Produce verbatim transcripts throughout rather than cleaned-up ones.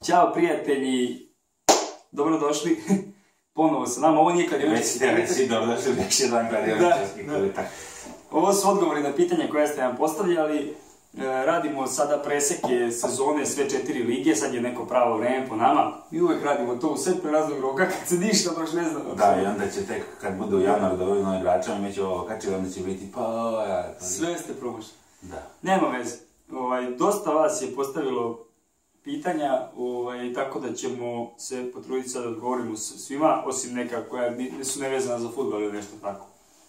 Ćao prijatelji, dobrodošli ponovo sa nama, ovo nije kladioničarski kulitak. Već si dobrodošli, već jedan kladioničarski kulitak. Ovo su odgovori na pitanja koje ste nam postavljali. Radimo sada preseke sezone sve četiri lige, sad je neko pravo vreme po nama. Mi uvek radimo to u set pre raznog roka kad se ništa baš ne znam. Da, i onda će tek kad budu u januar da ovim novim igračama mi će ovo kačiti, onda će biti pa... Ja, pa... Sve ste promašli. Da. Nema veze. Ovaj, dosta vas je postavilo pitanja, ovaj, tako da ćemo se potruditi sad da odgovorimo svima, osim neka koja su nevezana za fudbal ili nešto tako.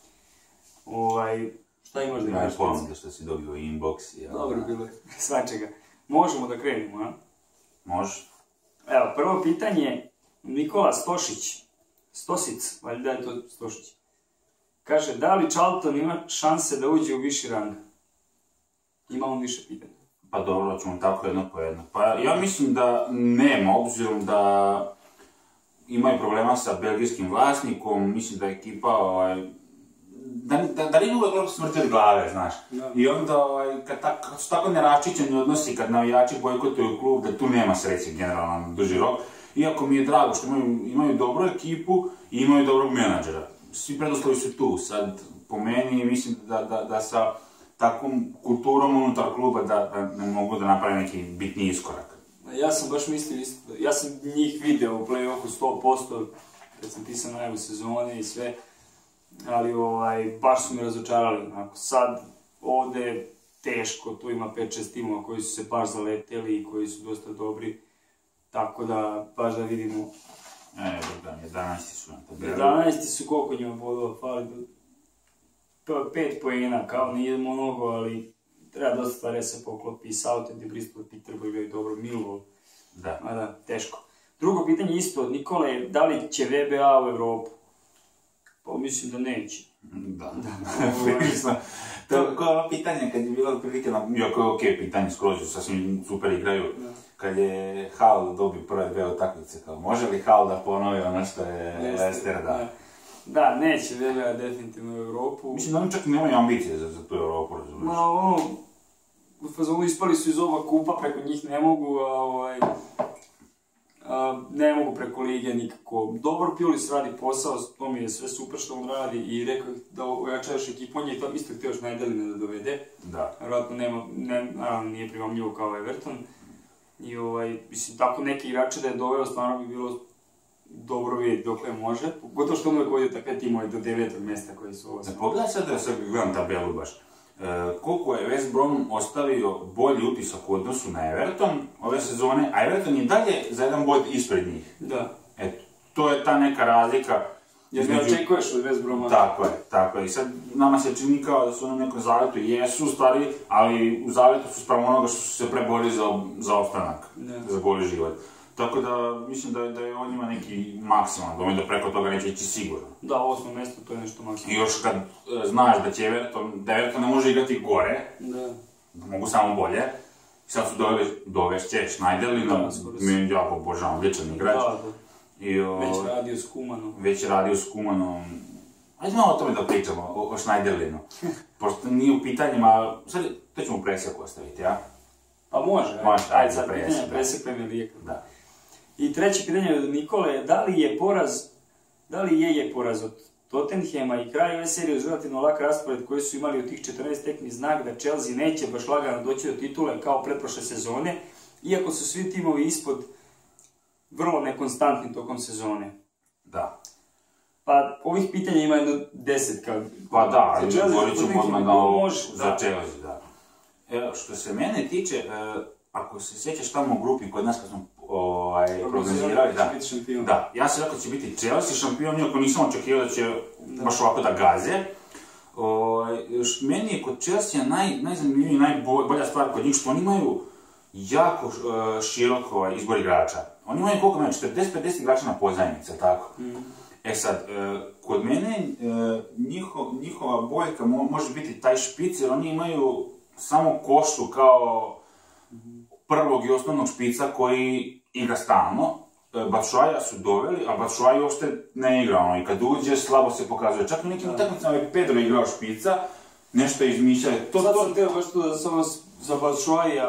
Ovaj, šta imaš da imaš? Imaš ponude što si dobio inbox. Ja. Dobro bilo je, svačega. Možemo da krenemo, a? Može. Evo, prvo pitanje, Nikola Stošić, Stosic, valjda je to Stošić, kaže, da li Charlton ima šanse da uđe u viši rang? Imamo više pitanja. Pa dobro, ćemo tako jedno po jedno. Pa ja mislim da nema, obzirom da imaju problema sa belgijskim vlasnikom, mislim da ekipa, ovaj, da, da, da nije uvijek smrti od glave, znaš. Da. I onda, ovaj, kad, ta, kad su tako neraščićeni odnosi, kad navijači bojkotuju klub, da tu nema sreće generalno na duži rok. Iako mi je drago što imaju, imaju dobru ekipu i imaju dobrog menadžera. Svi predoslovi su tu, sad po meni mislim da, da, da sa takvom kulturom unutar kluba da, da ne mogu da naprave neki bitni iskorak. Ja sam baš mislio isto, ja sam njih video u play-offu sto posto kad sam pisao najavu sezone i sve, ali ovaj, baš su me razočarali. Ako sad ovde je teško, tu ima pet šest timova koji su se baš zaleteli i koji su dosta dobri, tako da baš da vidimo. E, da, jedanaesti su na tabeli. jedanaesti su koliko njima bodova fali? pet poena, kao nije mnogo, ali treba dosta stvari da se poklopi. Southampton, Bristol, Peterborough igraju dobro, Millwall. Da. A da, teško. Drugo pitanje isto od Nikole, da li će V B A u Evropu? Pa mislim da neće. Da, da. To je ono pitanje kad je bilo prilike na, jako je okej pitanje, skroz sasvim super igraju. Kad je Hull dobio prve dve utakmice, kao može li Hull da ponovi ono što je Leicester da... Da, neće V B A definitivno u Evropu. Mislim da oni čak i nemaju ambicije za, za tu Evropu, razumiješ? Ma ono, u fazonu ispali su iz oba kupa, preko njih ne mogu, a ovaj... A, ne mogu preko lige nikako. Dobro, Pulis radi posao, to mi je sve super što on radi i rekao da ojačaš ekipu, on je to isto htio Schneiderlina da dovede. Da. Vjerojatno nema, ne, naravno nije primamljivo kao Everton. I ovaj, mislim, tako neki igrače da je doveo, stvarno bi bilo dobro vidjeti dokle može. Gotovo što uvijek ovdje takve timove do devetog mjesta koji su ovo. Ne, pogledaj sad da sad gledam tabelu baš. E, koliko je West Brom ostavio bolji utisak u odnosu na Everton ove sezone, a Everton je dalje za jedan bod ispred njih. Da. Eto, to je ta neka razlika. Jer ne očekuješ od West Broma. Tako je, tako je. I sad nama se čini kao da su na nekom zavetu, jesu stvari, ali u zavetu su spravo onoga što su se preborili za, za opstanak, ne. Za bolji život. Tako da, mislim da, da je on ima neki maksimalan, dome da preko toga neće ići sigurno. Da, osmo mjesto to je nešto maksimalno. I još kad e, znaš da će Everton, da Everton ne može igrati gore, da, da mogu samo bolje, sad su dove, dovešće Schneiderlina, mi jako obožavam, odličan igrač. Da, da. I, o, već radio s Kumanom. Već radio s Kumanom. Ajde malo o tome da pričamo, o, o Schneiderlinu. Pošto nije u pitanjima, sad to ćemo presjeku ostaviti, ja? Pa može, može, ajde, ajde sad pitanja presjek Premier League. Da. I treće pitanje od Nikole je da li je poraz, da li je je poraz od Tottenhema i kraj ove serije uz relativno lak raspored koji su imali od tih četrnaest tekmi znak da Chelsea neće baš lagano doći do titule kao pretprošle sezone, iako su svi timovi ispod vrlo nekonstantni tokom sezone. Da. Pa ovih pitanja ima jedno deset kao... Pa da, govorit ćemo odmah na ovo za Chelsea, da. Evo, što se mene tiče, e, ako se sjećaš tamo u grupi kod nas kad smo ovaj, prognozirali, da, da, ja sam rekao da će biti Chelsea šampion, iako nisam očekivao da će da. baš ovako da gaze. O, meni je kod Chelsea naj, najzanimljivija i najbolja stvar kod njih što oni imaju jako uh, širok ovaj, izbor igrača. Oni imaju koliko imaju, četrdeset do pedeset igrača na pozajmice, tako? Mm. E sad, uh, kod mene uh, njiho, njihova boljka mo može biti taj špic, jer oni imaju samo Košu kao prvog i osnovnog špica koji igra stalno. Batshuaja su doveli, a Batshuaja uopšte ne igra, ono, i kad uđe slabo se pokazuje. Čak i nekim utakmicama je Pedro igrao špica, nešto izmišljaju. Sad sam teo baš tu da samo za Batshuaja,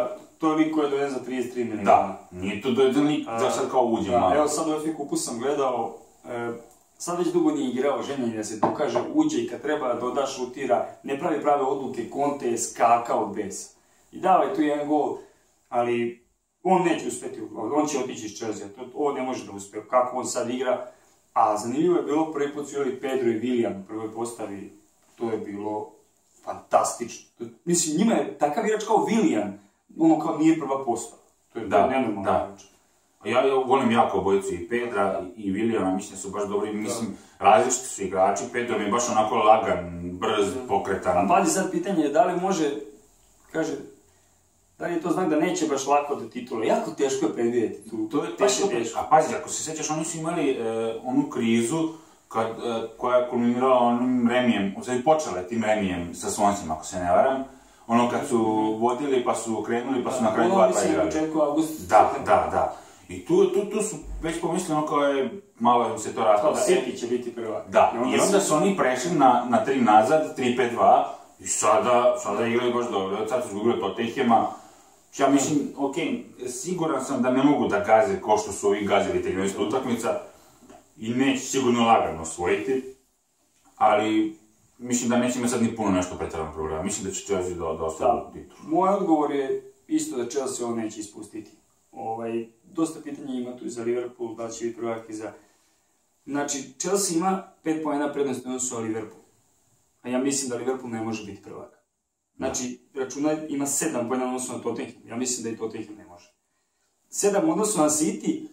to je lik koji je dojen za trideset tri milijuna. Da, nije to dojen lik da sad kao uđe malo. Evo sad u F A Kupu sam gledao, sad već dugo nije igrao, željenje da se dokaže, uđe i kad treba doda, šutira, ne pravi prave odluke, Conte je skakao od besa. I dao je tu jedan gol, ali on neće uspjeti, on će otići iz Chelsea, ovo ne može da uspije, kako on sad igra. A zanimljivo je bilo, prvi put su igrali Pedro i Willian u prvoj postavi, to je bilo fantastično. Mislim, njima je takav igrač kao Willian, ono kao nije prva postava. To je nenormalno igrač. Ja, ja volim jako obojicu i Pedra i, i Williana, mislim su baš dobri, mislim, različiti su igrači, Pedro mi je baš onako lagan, brz, pokretan. A pazi sad pitanje je da li može, kaže, da li je to znak da neće baš lako do titula, jako teško je predvidjeti tu. To je teško, teško. A pazi, ako se sjećaš, oni su imali e, onu krizu kad, e, koja je kulminirala onim remijem, u stvari počela je tim remijem sa Swansea, ako se ne varam. Ono kad su vodili pa su krenuli pa su na kraju dva dva igrali. Da, da, da. I tu, tu, tu su već pomislili ono kao je, malo im se to raspada. Kao City će biti prva. Da, i onda su oni prešli na, na tri nazad, tri pet dva, i sada, sada igraju baš dobro. Sad su izgubili Tottenhama. Ja mislim, ok, siguran sam da ne mogu da gaze ko što su ovi gazili trinaesta utakmica i neće sigurno lagano osvojiti, ali mislim da neće ima sad ni puno nešto pretjerano problema. Mislim da će Chelsea da, da ostavi titul. Moj odgovor je isto da Chelsea ovo neće ispustiti. Ovaj, dosta pitanja ima tu i za Liverpool, da će biti prvak i za... Znači, Chelsea ima pet poena prednosti u odnosu na Liverpool. A ja mislim da Liverpool ne može biti prvak. Znači, računaj, ima sedam poena u odnosu na Tottenham. Ja mislim da i Tottenham ne može. sedam u odnosu na City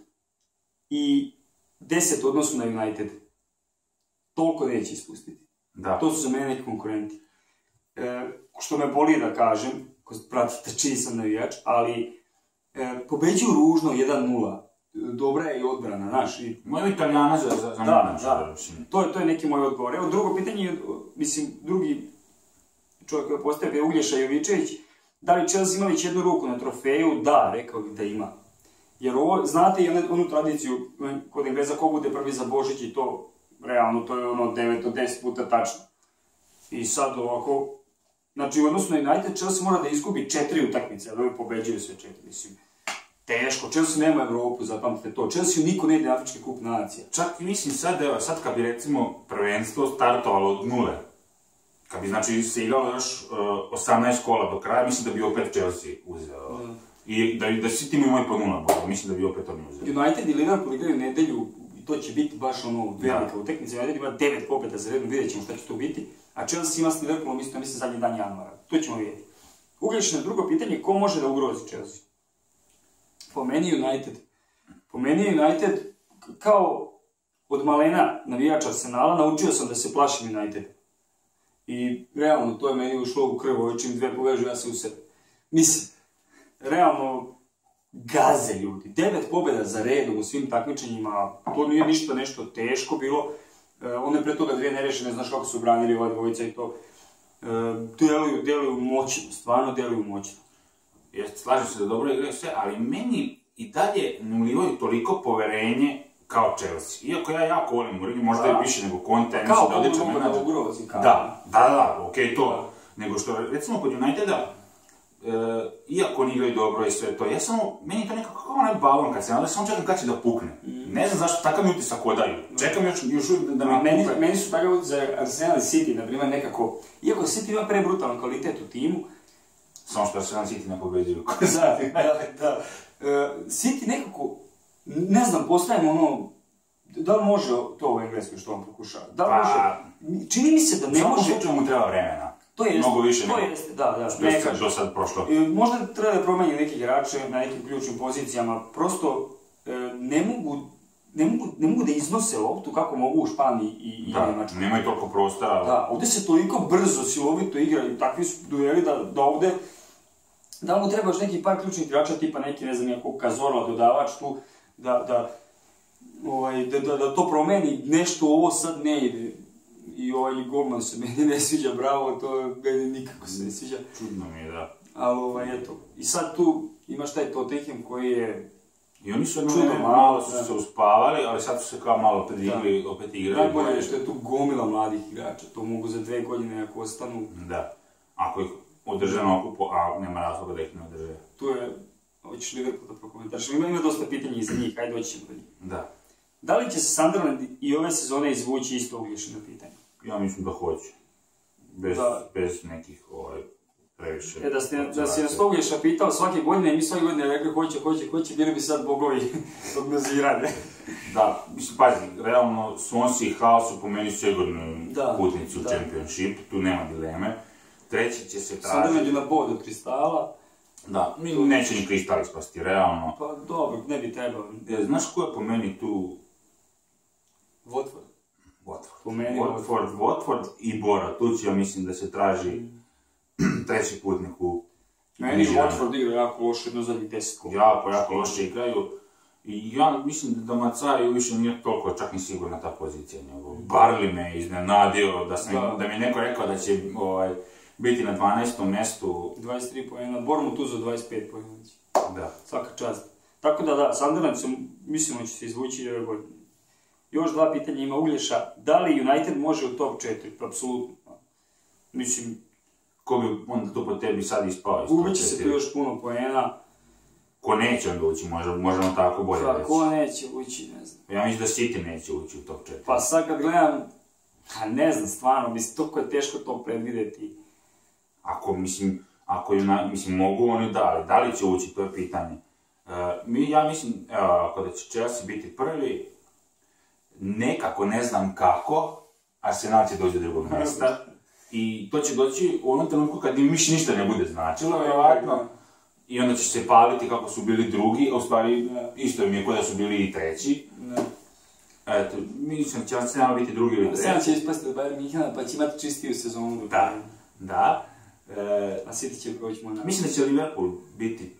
i deset u odnosu na United. Toliko neće ispustiti. Da. To su za mene neki konkurenti. E, što me boli da kažem, ko pratite čiji sam navijač, ali e, pobeđuju ružno jedan nula. Dobra je i odbrana, znaš. I... Moja Italijana za, za, za da, da. To je, to je neki moj odgovor. Evo, drugo pitanje, mislim, drugi čovjek koji postaje je Uglješa Jovičević. Da li Chelsea ima već jednu ruku na trofeju? Da, rekao bih da ima. Jer ovo, znate i onu tradiciju, kod Engleza ko bude prvi za Božić i to, realno, to je ono devet do deset puta tačno. I sad ovako, znači u odnosu na United, Chelsea mora da izgubi četiri utakmice, ali ovi pobeđuju sve četiri, mislim. Teško, Chelsea nema Evropu, zapamtite to. Chelsea niko ne ide na Afrički kup nacija. Čak i mislim sad, evo, sad kad bi recimo prvenstvo startovalo od nule, kad bi znači se igralo još uh, osamnaest kola do kraja, mislim da bi opet Chelsea uzeo. Mm. I da, da svi timi imaju po nula bola, mislim da bi opet oni uzeo. United i Liverpool igraju nedelju i to će biti baš ono velika utakmica. United ima devet pobjeda za redom, vidjet ćemo šta će to biti. A Chelsea ima s Liverpoolom isto, mislim, zadnji dan januara. To ćemo vidjeti. Uglješi na drugo pitanje, ko može da ugrozi Chelsea? Po meni United. Po meni United, kao od malena navijača Arsenala, naučio sam da se plašim United. I realno, to je meni ušlo u krv, ovo čim dve povežu, ja se u sebe. Mislim, realno, gaze ljudi. Devet pobjeda za redom u svim takmičenjima, to nije ništa nešto teško bilo. E, one pre toga dvije nerešene, znaš kako su branili ova dvojica i to. E, deluju, deluju moćno, stvarno deluju moćno. Jeste, slažem se da dobro igraju sve, ali meni i dalje ne ulivaju toliko poverenje kao Chelsea. Iako ja jako volim Mourinho, možda je više nego Conte, mislim da odlično menadžer. Kao ugrozi, kao. Da, da, da, okej, to. Nego što, recimo, kod Uniteda, e, iako oni igraju dobro i sve to, ja samo, meni je to nekako kao onaj balon kad se nada, samo čekam kad će da pukne. Mm. Ne znam zašto, takav mi utisak odaju. Čekam još, još uvijek da mi meni, pukne. Meni su takav utisak za Arsenal i City, na primjer, nekako, iako City ima prebrutalan kvalitet u timu, samo što Arsenal City ne pobeđuju. da, da, da. Uh, City nekako, ne znam, postavimo ono, da li može to u Engleskoj što on pokušava? Da li pa, može? Čini mi se da ne može... Samo mu treba vremena. To jeste, mnogo više to nego jeste, da, da. što je sad do sad prošlo. E, možda treba da promeni neki igrače na nekim ključnim pozicijama, prosto e, ne mogu Ne mogu, ne mogu da iznose loptu kako mogu u Španiji i, i da, Njemačkoj. Da, nemaju toliko prostora. Da, ovdje se toliko brzo, silovito igra i takvi su dueli da, da ovdje... Da mu treba još neki par ključnih igrača, tipa neki, ne znam, nekog Cazorla, dodavač tu, da, da, ovaj, da, da, da to promeni, nešto ovo sad ne ide. I ovaj golman se meni ne sviđa, bravo, to meni nikako se ne sviđa. Čudno mi je, da. Ali, ovaj, eto, i sad tu imaš taj Tottenham koji je... I oni su čudno malo su se uspavali, ali sad su se kao malo predigli, opet igrali. Najbolje je što je tu gomila mladih igrača, to mogu za dve godine ako ostanu. Da, ako ih održe na okupu, a nema razloga da ih ne održe. Tu je Hoćeš Liverpool da prokomentariš. Ima ima dosta pitanja iza njih, ajde doći ćemo do njih. Da. Da li će se Sunderland i ove sezone izvući isto Uglješino pitanje? Ja mislim da hoće. Bez, da. bez nekih ovaj, previše... E, da, ste, da si nas Uglješa pitao svake godine i mi svake godine rekli hoće, hoće, hoće, bili bi sad bogovi prognozirane. Da, mislim, pazi, realno Swansea i Hull su po meni sigurni da, putnici u da. Championship, tu nema dileme. Treći će se tražiti... Sunderland je na bod od Kristala. Da, tu... neće ni Kristal ispasti, realno. Pa dobro, ne bi trebalo. E, znaš ko je po meni tu... Watford. Watford. Po meni Watford, Watford i Bora, tu će ja mislim da se traži mm. treći putnik u... Meni Watford igra jako loše, jedno zadnjih deset kola. Jako, jako loše igraju. I ja mislim da Macari više nije toliko čak ni sigurna ta pozicija njegov. Barli me iznenadio da, sam, da. da mi je neko rekao da će ovaj, biti na dvanaestom mjestu. dvadeset tri poena, Bournemouth uzeo dvadeset pet poena. Da. Svaka čast. Tako da da, Sunderland se, mislimo će se izvući ove godine. Još dva pitanja ima Uglješa. Da li United može u top četiri? Apsolutno. Mislim... Ko bi onda to po tebi sad ispao? Gubit će se tu još puno poena. Ko neće onda ući, možemo, možemo tako bolje pa, reći. Ko neće ući, ne znam. Ja mislim da City neće ući u top četiri. Pa sad kad gledam, a ne znam, stvarno, mislim, toliko je teško to predvidjeti. Ako, mislim, ako je, mislim, mogu oni da, ali da li će ući, to je pitanje. Uh, mi, ja mislim, evo, ako da će Chelsea biti prvi, nekako, ne znam kako, Arsenal će doći do drugog mjesta. I to će doći u onom trenutku kad im više ništa ne bude značilo, vjerovatno. I onda će se paliti kako su bili drugi, a u stvari isto mi je kao da su bili i treći. Ne. Eto, mislim će Arsenal biti drugi ili treći. Arsenal će ispasti od Bayern Minhena pa će imati čistiju sezonu. Da, da. E, a City će proći možda. Mislim da će Liverpool biti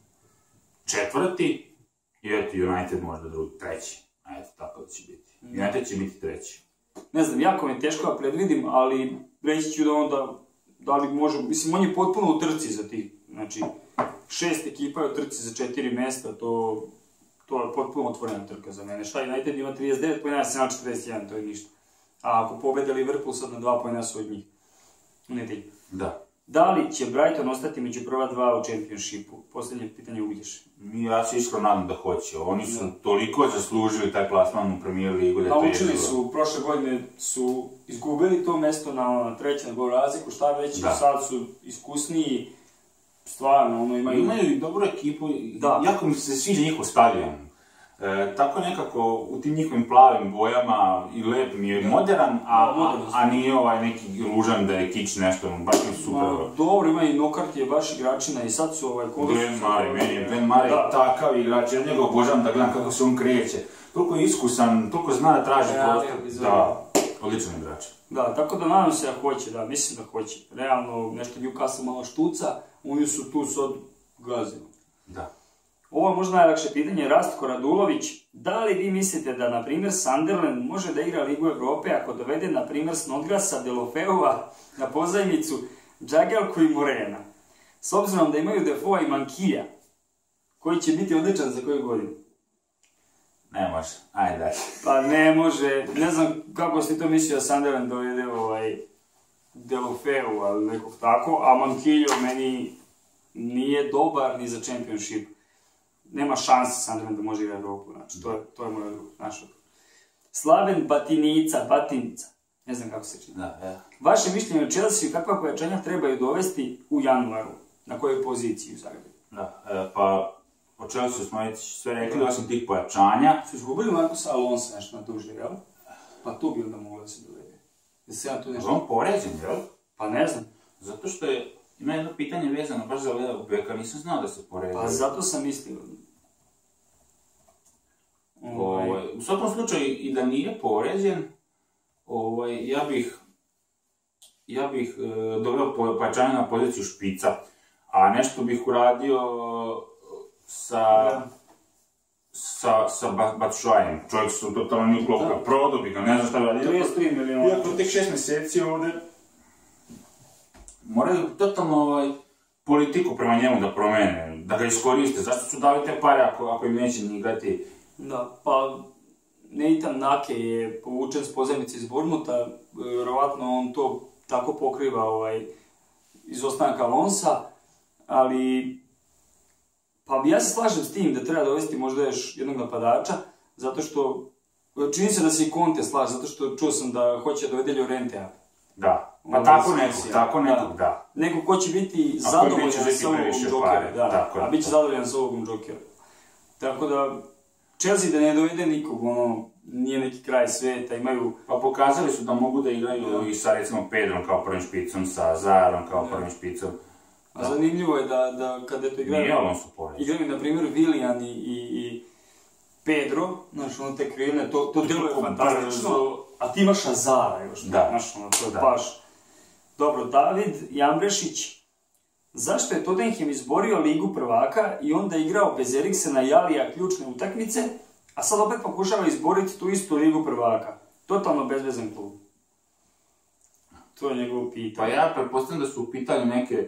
četvrti i eto United možda drugi, treći. Eto, tako da će biti. United će biti treći. Ne znam, jako mi je teško da predvidim, ali reći ću da onda, da li može, mislim, on je potpuno u trci za tih, znači, šest ekipa je u trci za četiri mjesta, to, to je potpuno otvorena trka za mene. Šta, United ima trideset devet poena, Arsenal četrdeset jedan, to je ništa. A ako pobede Liverpool sad na dva poena su od njih. Ne ti. Da. Da li će Brighton ostati među prva dva u Championshipu? Posljednje pitanje Ugljiš. Ja se iskreno nadam da hoće. Oni su da. toliko zaslužili taj plasman u Premier Ligu da to je naučili su, prošle godine su izgubili to mjesto na, na trećem gol razliku, šta već, sad su iskusniji, stvarno, ono imaju... Imaju i dobru ekipu, da. Jako mi se sviđa njihov stadion. E, tako nekako u tim njihovim plavim bojama i lep mi je modern, a, a, a nije ovaj neki ružan da je kič nešto, baš mi super. Ma, dobro, ima i Nokart je baš igračina i sad su ovaj... Glenn Murray, meni je Glenn Murray takav igrač, ja njega obožavam da gledam kako se on kreće. Toliko je iskusan, toliko zna da traži prostor. Da, odličan igrač. Da, tako da nadam se da hoće, da, mislim da hoće. Realno, nešto Newcastle malo štuca, oni su tu sad gazili. Da. Ovo je možda najlakše pitanje, Rastko Radulović. Da li vi mislite da, na primjer, Sunderland može da igra Ligu Evrope ako dovede, na primjer, Snodgrasa, Delofeova na pozajmicu, Džagelku i Morena? S obzirom da imaju Defoa i Mankija, koji će biti odličan za koju godinu? Ne može, ajde daj. Pa ne može, ne znam kako si to mislio da Sunderland dovede ovaj Delofeu, ali nekog tako, a Mankiljo meni nije dobar ni za Championship. Nema šanse Sunderland da može igrati Evropu, znači, to je, to je moj odgovor, naš odgovor. Slaven Batinica, Batinica, ne znam kako se čini. Da, ja. Vaše mišljenje o Chelsea, kakva pojačanja trebaju dovesti u januaru, na kojoj poziciji u Zagrebu? Da, e, pa o Chelsea smo već sve rekli, osim tih pojačanja. Su izgubili Markusa Alonso nešto na duže, jel? Pa tu bi onda mogla da se dovede. Jesi ja tu nešto... On poređen, jel? Pa ne znam. Zato što je, ima jedno pitanje vezano baš za Leo Beka, nisam znao da se poređen. Pa zato sam mislio. Ovaj... Ovaj, u svakom slučaju i da nije poređen, ovaj, ja bih, ja bih e, doveo pojačanje na poziciju špica, a nešto bih uradio sa, ja. sa, sa Batshuajem. Čovjek su totalno nije uklopka, prodao bi ga, ne znam šta bi radio. trideset tri milijuna. Iako tek šest mjeseci ovdje, moraju totalno ovaj, politiku prema njemu da promene, da ga iskoriste. Zašto su dali te pare ako, ako im neće ni igrati? Da, pa Nathan Nake je povučen s pozajmice iz Bournemoutha, vjerovatno on to tako pokriva ovaj, izostanak Alonsa, ali Pa ja se slažem s tim da treba dovesti možda još jednog napadača, zato što, čini se da se i Conte slaže, zato što čuo sam da hoće dovede Llorentea. Da, pa tako nekog, tako nekog, da. Neko ko će biti zadovoljan sa ulogom Jokera, da, a bit će zadovoljan sa ulogom Jokera. Tako da, Chelsea da ne dovede nikog, ono, nije neki kraj sveta, imaju... Pa pokazali su da mogu da igraju i sa recimo Pedrom kao prvim špicom, sa Zaharom kao prvim špicom. A zanimljivo je da, da kada to igraju... Nije Alonso pored. Igraju, na primjer, Willian i, i, i Pedro, znaš, ono te krilne, to, to djeluje fantastično, a ti imaš Azara još, da. Znaš, ono, to je baš... Dobro, David Jambrešić, zašto je Tottenham izborio Ligu prvaka i onda igrao bez Eriksena i Alija ključne utakmice, a sad opet pokušava izboriti tu istu Ligu prvaka? Totalno bezvezan klub. To je njegovo pitanje. Pa ja pretpostavljam da su u pitanju neke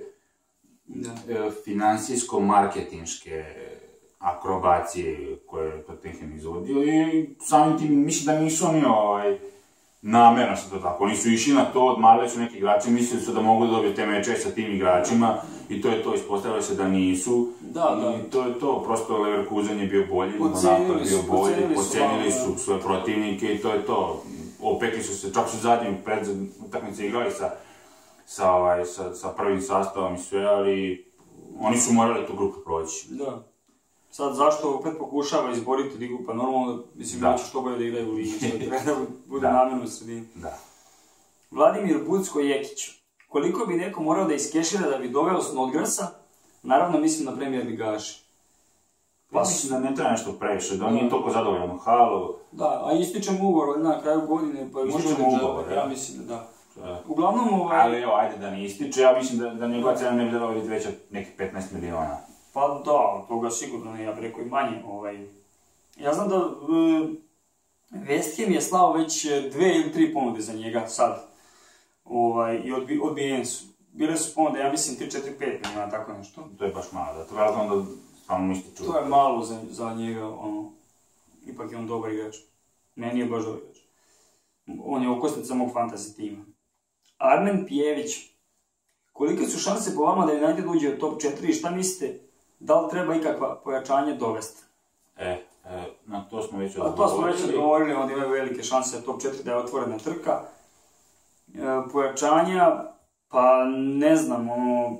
e, financijsko-marketinške akrobacije koje je Tottenham izvodio i samim tim mislim da nisu oni ovaj, namjerno se to tako. Oni su išli na to, odmarali su neki igrači, mislili su da mogu dobiti te meče sa tim igračima i to je to, ispostavilo se da nisu. Da, da. I to je to, prosto Leverkusen je bio bolji, Monaco je bio bolji, pocenili su svoje protivnike i to je to. Opekli su se, čak su zadnji pred utakmice igrali sa, sa, ovaj, sa, sa prvim sastavom i sve, ali oni su morali tu grupu proći. Da. Sad, zašto opet pokušava izboriti ligu? Pa normalno, mislim, da će što bolje da igraju u ligi, što treba da bude namjerno u sredini. Da. Vladimir Bucko-Jekić. Koliko bi neko morao da iskešira da bi doveo Snodgrasa? Naravno, mislim na premijer ligaši. Pa mislim da ne treba nešto previše, da on nije toliko zadovoljan u halu. Da, a ističemo ugovor na kraju godine, pa ističemo ugovor, ja mislim da da. Uglavnom ovaj... Ali evo, ajde da ne ističe, ja mislim da, da njegova cijena ne bi trebala biti veća nekih petnaest miliona. Pa da, toga sigurno ne, ja bih rekao i manje. Ovaj... Ja znam da uh, West Ham je slao već dve ili tri ponude za njega sad. Ovaj, i odbi, odbijeni su. Bile su ponude, ja mislim, tri, četiri, pet miliona, tako nešto. To je baš malo, da to vjerojatno onda stvarno misli čuo. To je malo za, za njega, ono, ipak je on dobar igrač. Meni je baš dobar igrač. On je okosnica mog fantasy tima. Armen Pijević. Kolike su šanse po vama da United uđe u top četiri i šta mislite? Da li treba ikakva pojačanje dovesti? E, e, na to smo već odgovorili. A to smo već odgovorili, onda imaju velike šanse top četiri da je otvorena trka. E, pojačanja, pa ne znam, ono...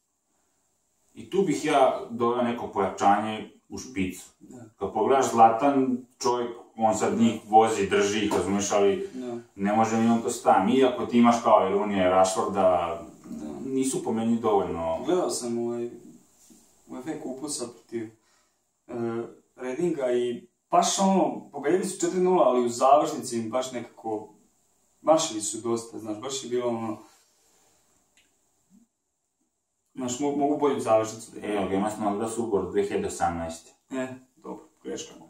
I tu bih ja doveo neko pojačanje u špicu. Kad pogledaš Zlatan, čovjek, on sad njih vozi, drži ih, razumiješ, ali da. Ne može ni on to staviti. Iako ti imaš kao Elunija i Rashforda, nisu po meni dovoljno... Gledao sam ovaj, u F A kupu sa protiv uh, Redinga i baš ono, pobedili su četiri nula, ali u završnici im baš nekako... Mašili su dosta, znaš, baš je bilo ono... Znaš, mogu, mogu bolju završnicu da je. Evo ga, ima smo da su ugovor dvije hiljade osamnaeste. E, dobro, greška moja.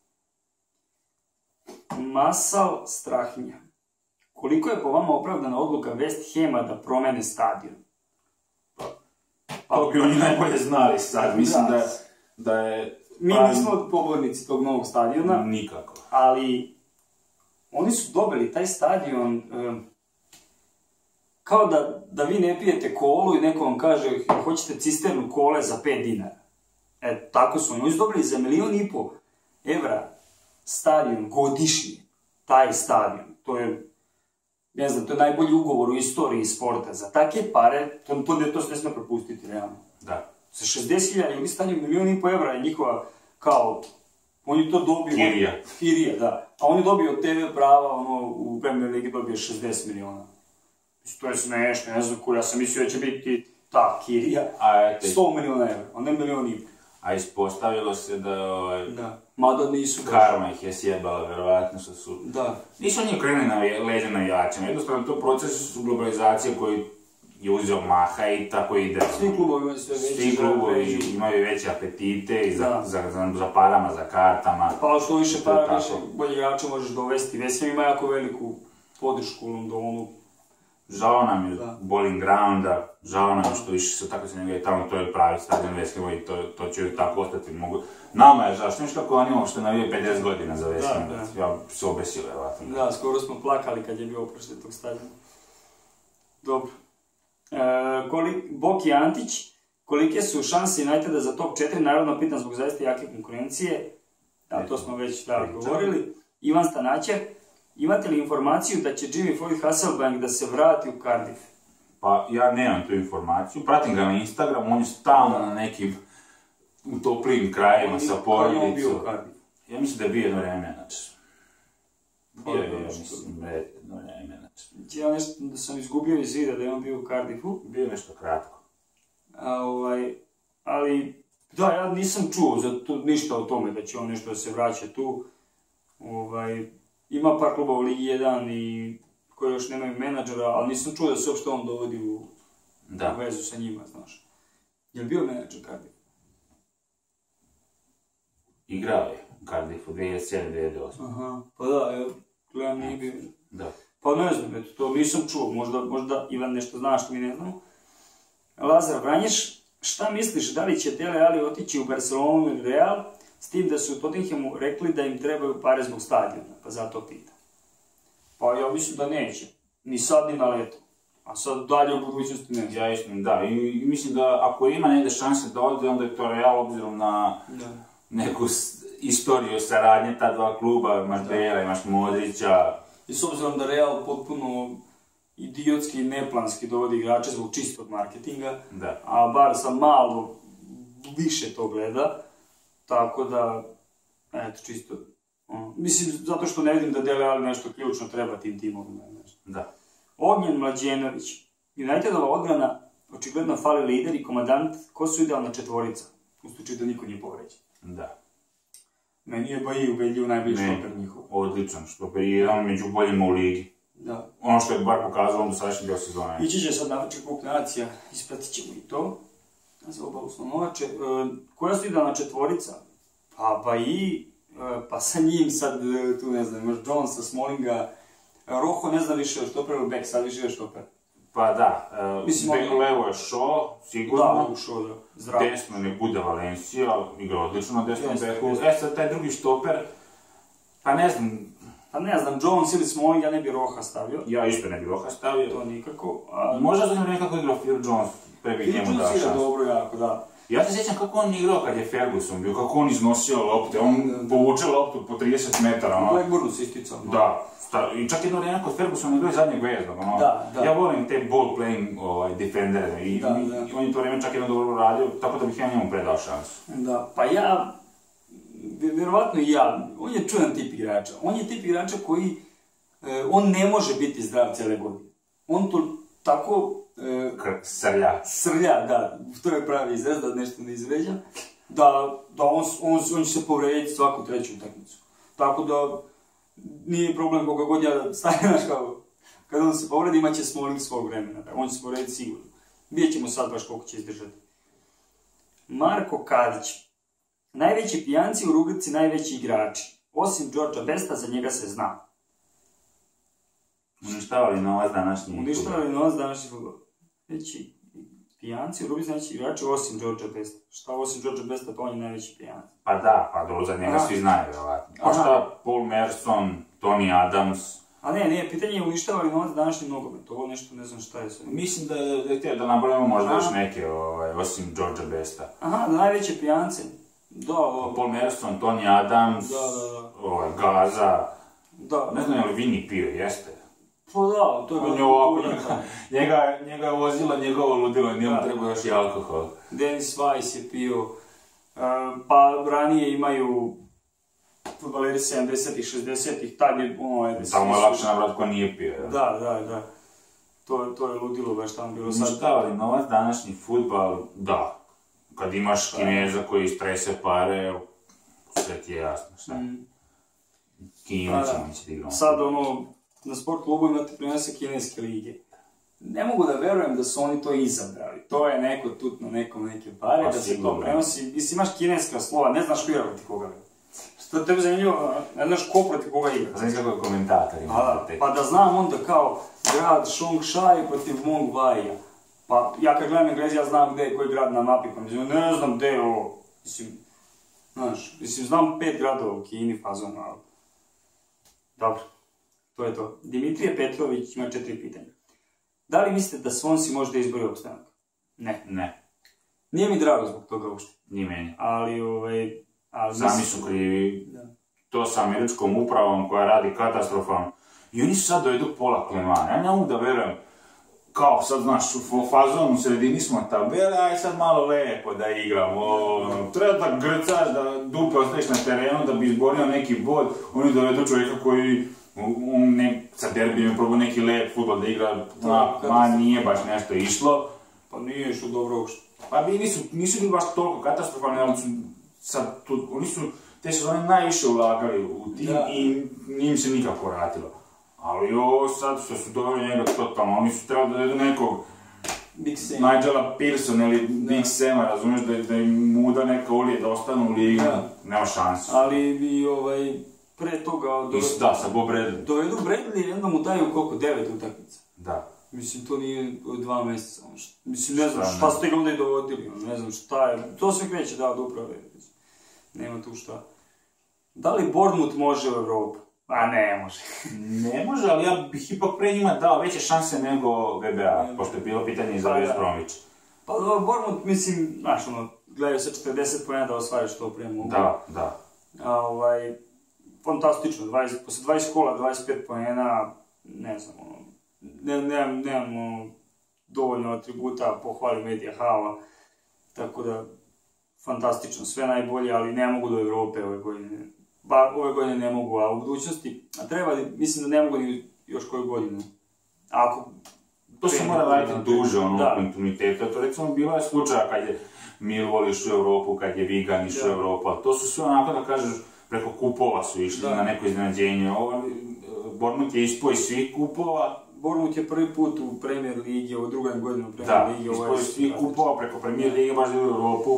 Masal Strahinja. Koliko je po vama opravdana odluka West Hama da promene stadion? Pa, pa to bi oni najbolje znali sad, mislim da, da je... Mi pa, nismo pobornici tog novog stadiona. Nikako. Ali, oni su dobili taj stadion... Um, kao da, da vi ne pijete kolu i neko vam kaže hoćete cisternu kole za pet dinara. E, tako su oni dobili za milion i pol evra stadion godišnji, taj stadion. To je, ne znam, to je najbolji ugovor u istoriji sporta. Za takve pare, to, to, to se ne smije propustiti, realno. Da. Za šezdeset hiljada ljudi stadion milion i pol evra je njihova, kao, oni to dobiju... Kirija. Kirija, da. A oni dobiju od te ve prava, ono, u Premier Ligi dobije šezdeset miliona. To je smešno, ne znam ko, ja sam mislio da će biti ta Kirija, sto miliona evra, a ne milion i pol. A ispostavilo se da... Ovaj, da, mada nisu... Karma ih je sjebala, verovatno što su... Da. Nisu oni okrenuli na leđa na jačima, jednostavno to proces su globalizacije koji je uzeo maha i tako ide. Svi klubovi imaju sve veće... Svi klubovi imaju veće apetite i za, za, za, za parama, za kartama. Pa što više para, više bolje igrača možeš dovesti. Vesel ima jako veliku podršku u Londonu. Žao nam je bowling grounda, žao nam je što više se tako se njega i tamo, to je pravi stadion West Hama i to, to će tako ostati. Mogu... Nama je žao, što nešto kako oni uopšte navije pedeset godina za West Ham, ja se obesio, verovatno. Da, skoro smo plakali kad je bio oprošten tog stadiona. Dobro. E, kolik... Boki Antić, kolike su šanse Uniteda za top četiri, naravno pitan zbog zaista jake konkurencije, da, to smo već da govorili. Ivan Stanaćer, imate li informaciju da će Jimmy Floyd Hasselbank da se vrati u Cardiff? Pa ja nemam tu informaciju, pratim ga na Instagramu, on je stalno na nekim utoplijim krajima sa porodicom. On bio u Cardiff? Ja mislim da je bio jedno vreme, znači. Bio je, ja mislim, jedno vreme, znači. Ja nešto da sam izgubio iz vida da je on bio u Cardiffu. Bio nešto kratko. A, ovaj, ali, da, ja nisam čuo za to, ništa o tome da će on nešto da se vraća tu. Ovaj, ima par kluba u Ligi jedan i koji još nemaju menadžera, ali nisam čuo da se uopšte on dovodi u, u vezu sa njima, znaš. Je li bio menadžer Cardiff? Igrao je u Cardiffu dvije hiljade sedme dvije hiljade osme. Aha, pa da, evo, gledam nije bio. Da. Pa ne znam, eto, to nisam čuo, možda, možda Ivan nešto zna što mi ne znamo. Lazar Vranješ, šta misliš, da li će Dele Alli otići u Barcelonu ili Real, s tim da su u Tottenhamu rekli da im trebaju pare zbog stadiona, pa zato pita. Pa ja mislim da neće, ni sad ni na leto, a sad dalje u budućnosti ne znam. Ja mislim, da, i mislim da ako ima negdje šanse da ode, onda je to Real obzirom na neku istoriju saradnje ta dva kluba, imaš Bela, imaš Modrića. I s obzirom da Real potpuno idiotski i neplanski dovodi igrače zbog čistog marketinga, a Barca malo više to gleda, tako da, eto, čisto, mislim, zato što ne vidim da Dele Alli nešto ključno treba tim timovima. Da. Ognjen Mlađenović, Unitedova odbrana, očigledno fali lider i komandant, ko su idealna četvorica, u slučaju da niko nije povređen. Da. Meni je Baji ubedljiv najbolji štoper njihov. Odličan štoper i jedan među boljima u ligi. Da. Ono što je bar pokazalo do sadašnji dio sezone. Ići će sad na Kup nacija, ispratit ćemo i to. Za oba uslovnovače. Koja su idealna četvorica? Pa Baji, pa sa njim sad, tu ne znam, imaš Jonesa, Smallinga, Rojo ne zna više štoper ili Beck, sad više je štoper. Pa da, levo je Shaw, sigurno. Da, levo Shaw, da. Zdravo. Desno ne bude Valencia, igra odlično na desnom beku. E sad taj drugi štoper, pa ne znam. Pa ne znam, Jones ili Smalling, ja ne bi Roja stavio. Ja isto ne bi Roja stavio. To nikako. Možda za vrijeme kako igrao Phil Jones, pre bih njemu dao šansu. Dobro, jako, da. Ja se sjećam kako on igrao kad je Ferguson bio, kako on iznosio lopte, on povuče loptu po trideset metara. U Blackburnu se isticao. Da. I čak jedno vrijeme kod Fergusona igrao je zadnjeg veznog. Ja volim te ball playing defendere i on je to vrijeme čak jedno dobro radio, tako da bih ja njemu predao šansu. Da, pa ja, vjerovatno i ja, on je čudan tip igrača. On je tip igrača koji, on ne može biti zdrav cijele godine. On to tako... Srlja. Srlja, da, to je pravi izraz, da nešto ne izređam. Da on će se povrediti svaku treću utakmicu. Tako da... Nije problem koga god ja stavim, znaš kao, kada on se povredi, imat će Smalling svog vremena, on će se povrediti sigurno. Vidjet ćemo sad baš koliko će izdržati. Marko Kadić. Najveći pijanci u rubrici najveći igrači. Osim Georgea Besta, za njega se zna. Uništavali novac današnji futbol. Uništavali novac današnji futbol. Veći pijanci u rubrici najveći igrači osim Georgea Besta. Šta osim Georgea Besta, pa on je najveći pijanac. Pa da, pa dobro, za njega svi znaju, vjerovatno. A šta Paul Merson, Tony Adams? A ne, ne, pitanje je uništavali novac današnji nogomet, ovo nešto ne znam šta je sve. Mislim da je htio da nabrojimo možda još neke, osim Georgea Besta. Aha, najveće pijance. Da, Paul Merson, Tony Adams, Gaza, ne znam je li Vini pio, jeste? Pa da, to je bilo ovako, njega je vozila njegovo ludilo, njemu treba još i alkohol. Dennis Weiss je pio, pa ranije imaju fudbaleri sedamdesetih, šezdesetih, tad je ono... Samo je lakše nabrati ko nije pio, da? Da, da, da. To je ludilo baš tamo bilo sad. Uništavali novac današnji fudbal, da. Kad imaš Kineza koji istrese pare, sve ti je jasno, šta? Kina ćemo ići igrati. Sad ono, na sport klubu imate prenose kineske lige. Ne mogu da verujem da su oni to izabrali. To je neko tut na nekom neke pare, da se to prenosi. Mislim, imaš kineska slova, ne znaš ko igra protiv koga. Što je tebi zanimljivo, ne znaš ko protiv koga igra. Znaš kako je komentator ima. Pa da znam onda kao grad Šongšaj protiv Mongvaja. Pa ja kad gledam Englezi, ja znam gdje je koji grad na mapi, pa mislim, ne znam gdje je ovo. Mislim, znaš, mislim, znam pet gradova u Kini, fazon, ali... Dobro, to je to. Dimitrije Petrović ima četiri pitanja. Da li mislite da Swansea možda izbori opstanak? Ne. Ne. Nije mi drago zbog toga uopšte. Nije meni. Ali, ovaj... Ali sami su krivi. Da. To sa američkom upravom koja radi katastrofalno. I oni sad dojedu pola Klemana. Ja ne mogu da verujem. Kao sad, znaš, u fazonu u sredini smo tabele, aj sad malo lepo da igramo. Treba da grcaš, da dupe ostaješ na terenu, da bi izborio neki bod. Oni dovedu čovjeka koji, on ne, sa derbijem je probao neki lep futbol da igra, ma, ma nije baš nešto išlo. Pa nije išlo dobro uopšte. Pa bi nisu, nisu bili baš toliko katastrofalni, ali su sad, tu, oni su te sezone najviše ulagali u tim da. I njim se nikako vratilo. Ali ovo sad što su doveli njega totalno, oni su trebali da jedu nekog Nigela Pearsona ili Big Sama, razumiješ, da, da im muda neka ulije, da ostanu u ligu, nema šansu. Ali bi ovaj, pre toga... Do... Is, da, sa Bob Bradley. Dovedu Bradley i onda mu daju koliko, devet utakmica. Da. Mislim, to nije od dva mjeseca. Mislim, ne znam šta ste ga onda i dovodili, ne znam šta je, to sve kreće da od uprave. Nema tu šta. Da li Bournemouth može u Evropu? A ne može. Ne može, ali ja bih ipak pre njima dao veće šanse nego V B A, pošto je bilo pitanje i za West Bromwich. Pa da, Bournemouth, mislim, znaš, ono, gledaju se četrdeset poena da osvajaju što prije mogu. Da, da. A ovaj, fantastično, dvadeset, posle dvadeset kola, dvadeset pet poena, ne znam, ono, ne, nemam, nemamo dovoljno atributa, pohvali Medija Hala, tako da, fantastično, sve najbolje, ali ne mogu do Evrope ove godine. Ba, ove godine ne mogu, a u budućnosti, a treba, mislim da ne mogu ni još koju godinu. Ako... To se mora raditi duže, ono, kontinuiteta. To recimo bilo je slučaja kad je Millwall išao u Evropu, kad je Wigan išao u Evropu, ali to su sve onako da kažeš, preko kupova su išli da. Na neko iznenađenje. Bournemouth je ispao iz svih kupova. Bournemouth je prvi put u Premier Ligi, ovo druga godina u Premier Ligi. Da, ispao iz svih kupova preko Premier Lige, baš da je u Evropu.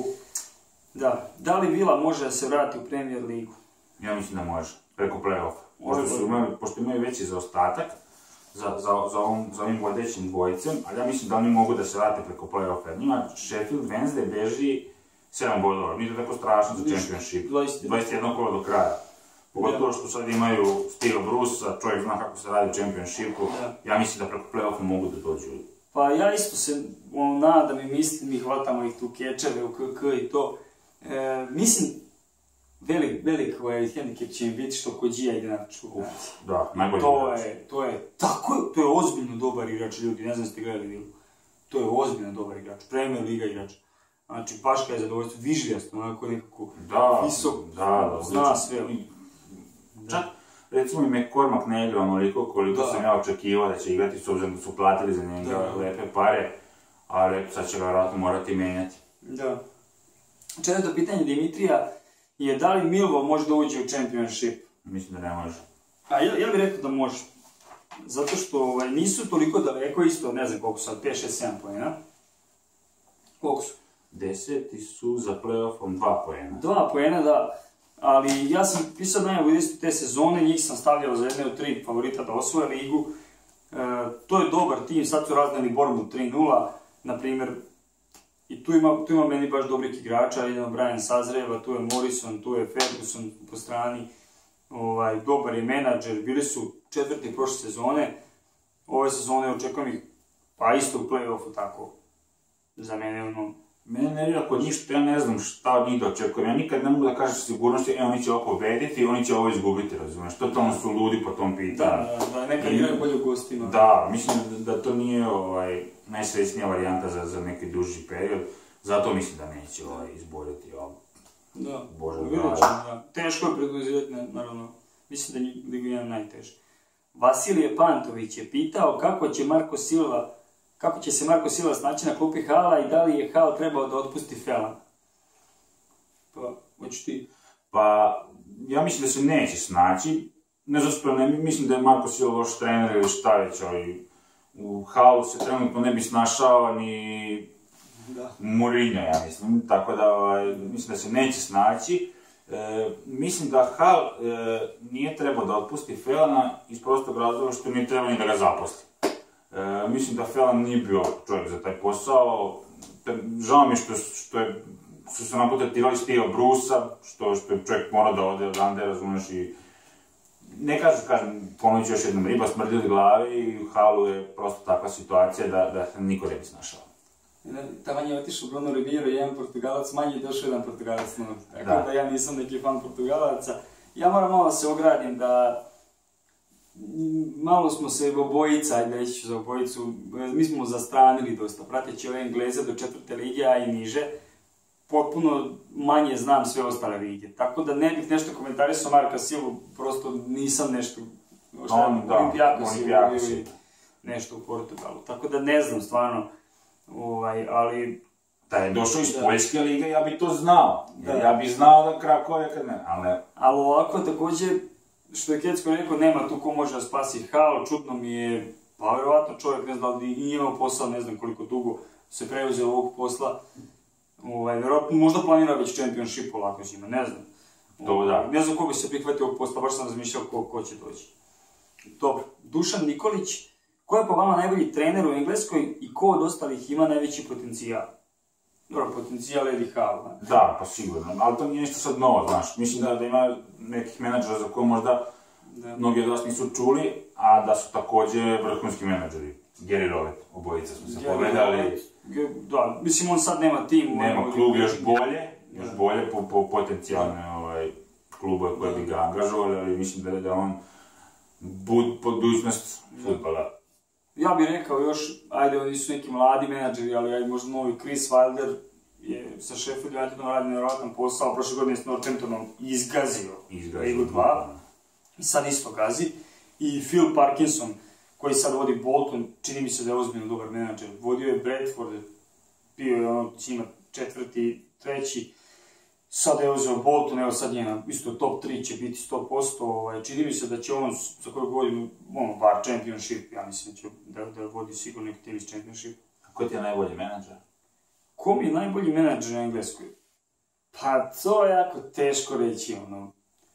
Da. Da li Villa može da se vrati u Premier Ligu? Ja mislim da može, preko play-offa. Pošto, imali, pošto imaju veći zaostatak za, za, za, ovom, za ovim vodećim dvojicem, ali ja mislim da oni mogu da se vrate preko play-offa. Njima Sheffield Wednesday beži sedam bodova, nije to tako strašno za Championship. dvadeset jedno kolo do kraja. Pogotovo što sad imaju Steve Bruce, čovjek zna kako se radi u Championshipu, ja. ja mislim da preko play-offa mogu da dođu. Pa ja isto se on, nadam i mislim, mi hvatamo ih tu kečeve u K K i to. E, mislim, velik, velik ovaj hendikep će im biti što Kodžija ide na čuvaci. Da, najbolji to je, to je, tako, to je ozbiljno dobar igrač, ljudi, ne znam ste gledali Vilu. To je ozbiljno dobar igrač, Premier Liga igrač. Znači, baš kada je zadovoljstvo, vižljast, onako nekako da, visok, da, da, zna sve. Čak, recimo i McCormack ne igra onoliko koliko da. Sam ja očekivao da će igrati, s obzirom da su platili za njega da. Lepe pare, ali sad će ga vjerojatno morati menjati. Da. Četvrto pitanje Dimitrija je da li Millwall može da uđe u Championship? Mislim da ne može. A ja, ja bih rekao da može. Zato što ovaj, nisu toliko daleko isto, ne znam koliko sad, pet, šest, sedam poena. Koliko su? Deseti su za play-offom dva poena. Dva poena, da. Ali ja sam pisao najavu isto te sezone, njih sam stavljao za jedne od tri favorita da osvoje ligu. E, to je dobar tim, sad su raznali Bournemouth tri nula, na primjer. I tu ima, tu ima meni baš dobrih igrača, jedan Brian Sazreva, tu je Morrison, tu je Ferguson po strani. Ovaj, dobar je menadžer, bili su četvrti prošle sezone. Ove sezone očekujem ih, pa isto u play-offu tako. Za mene ono... Mene nervira kod njih što ja ne znam šta od njih da očekujem. Ja nikad ne mogu da kažem sigurnosti, e, oni će ovo pobediti, oni će ovo izgubiti, razumiješ. Totalno su ludi po tom pitanju. Da, da, da neka igraju bolje u gostima. Da, mislim da, da to nije ovaj, najsrećnija varijanta za, za neki duži period. Zato mislim da neće ovaj, izboriti ovo. Da, vidjet ćemo, da. Teško je preduzirati, naravno. Mislim da je ligu jedan najteži. Vasilije Pantović je pitao kako će Marko Silva Kako će se Marko Silva snaći na klupi Hala i da li je Hal trebao da otpusti Felana? Pa, hoćeš ti? Pa, ja mislim da se neće snaći. Ne zato ne mislim da je Marko Silva loš trener ili šta već, ali u Halu se trenutno ne bi snašao ni Mourinho, ja mislim. Tako da, ovaj, mislim da se neće snaći. E, mislim da Hal e, nije trebao da otpusti Felana iz prostog razloga što nije trebao ni da ga zaposli. E, mislim da Felan nije bio čovjek za taj posao. Te, žao mi je što, što je, su se onako tretirali Steve Bruce-a, što, što je čovjek morao da ode odande, razumiješ, i ne kažem, kažem, ponovit ću još jednom, riba smrdi od glavi i u Halu je prosto takva situacija da, da niko ne bi snašao. Taman je otišao Bruno Ribeiro i jedan Portugalac, manje je došao jedan Portugalac novi. Tako da. da ja nisam neki fan Portugalaca. Ja moram malo se ogradim da malo smo se obojica, ajde reći ću za obojicu, mi smo zastranili dosta, prateći ove Engleze do četvrte lige, a i niže, potpuno manje znam sve ostale lige. Tako da ne bih nešto komentarisao Marka Silvu, prosto nisam nešto, šta je, Olimpijakos ili nešto u Portugalu. Tako da ne znam stvarno, ovaj, ali... Da je došao iz Poljske lige, ja bi to znao. Jer ja bi znao da Krakove kad ne, ali ne. Ali ovako, također, što je Kecko rekao, nema tu ko može da spasi Hal, čudno mi je, pa verovatno čovjek ne zna da i imao posao, ne znam koliko dugo se preuzeo ovog posla. Ovaj, verovatno, možda planira već Championship ovako s njima, ne znam. To da. Ne znam ko bi se prihvatio ovog posla, baš sam razmišljao ko, ko će doći. Dobro, Dušan Nikolić, ko je po vama najbolji trener u Engleskoj i ko od ostalih ima najveći potencijal? Dobro, potencijal je Eddie Howe. Da, pa sigurno, ali to nije nešto sad novo, znaš. Mislim da, da ima nekih menadžera za koje možda da. Mnogi od vas nisu čuli, a da su također vrhunski menadžeri. Gary Rowett, obojica smo se Gary pogledali. Rowett, da, mislim on sad nema tim. Nema klub još bolje, još da. bolje po, po potencijalne ovaj, klubove koje bi ga angažovali, ali mislim da je da on bud budućnost fudbala. Ja bih rekao još, ajde, oni su neki mladi menadžeri, ali ajde, možda novi Chris Wilder je sa Sheffield Unitedom radio nevjerojatan posao, prošle godine s Northamptonom izgazio Ligu dva i sad isto gazi. I Phil Parkinson, koji sad vodi Bolton, čini mi se da je ozbiljno dobar menadžer. Vodio je Bradford, bio je ono ima četvrti, treći, sad je uzeo Bolton, evo sad njena, isto top tri će biti sto posto, ovaj, čini mi se da će on za koju godinu, ono, bar Championship, ja mislim da će da, da vodi sigurno neki tim iz Championship. A ko ti je najbolji menadžer? Ko mi je najbolji menadžer na Engleskoj? Pa to je jako teško reći, ono,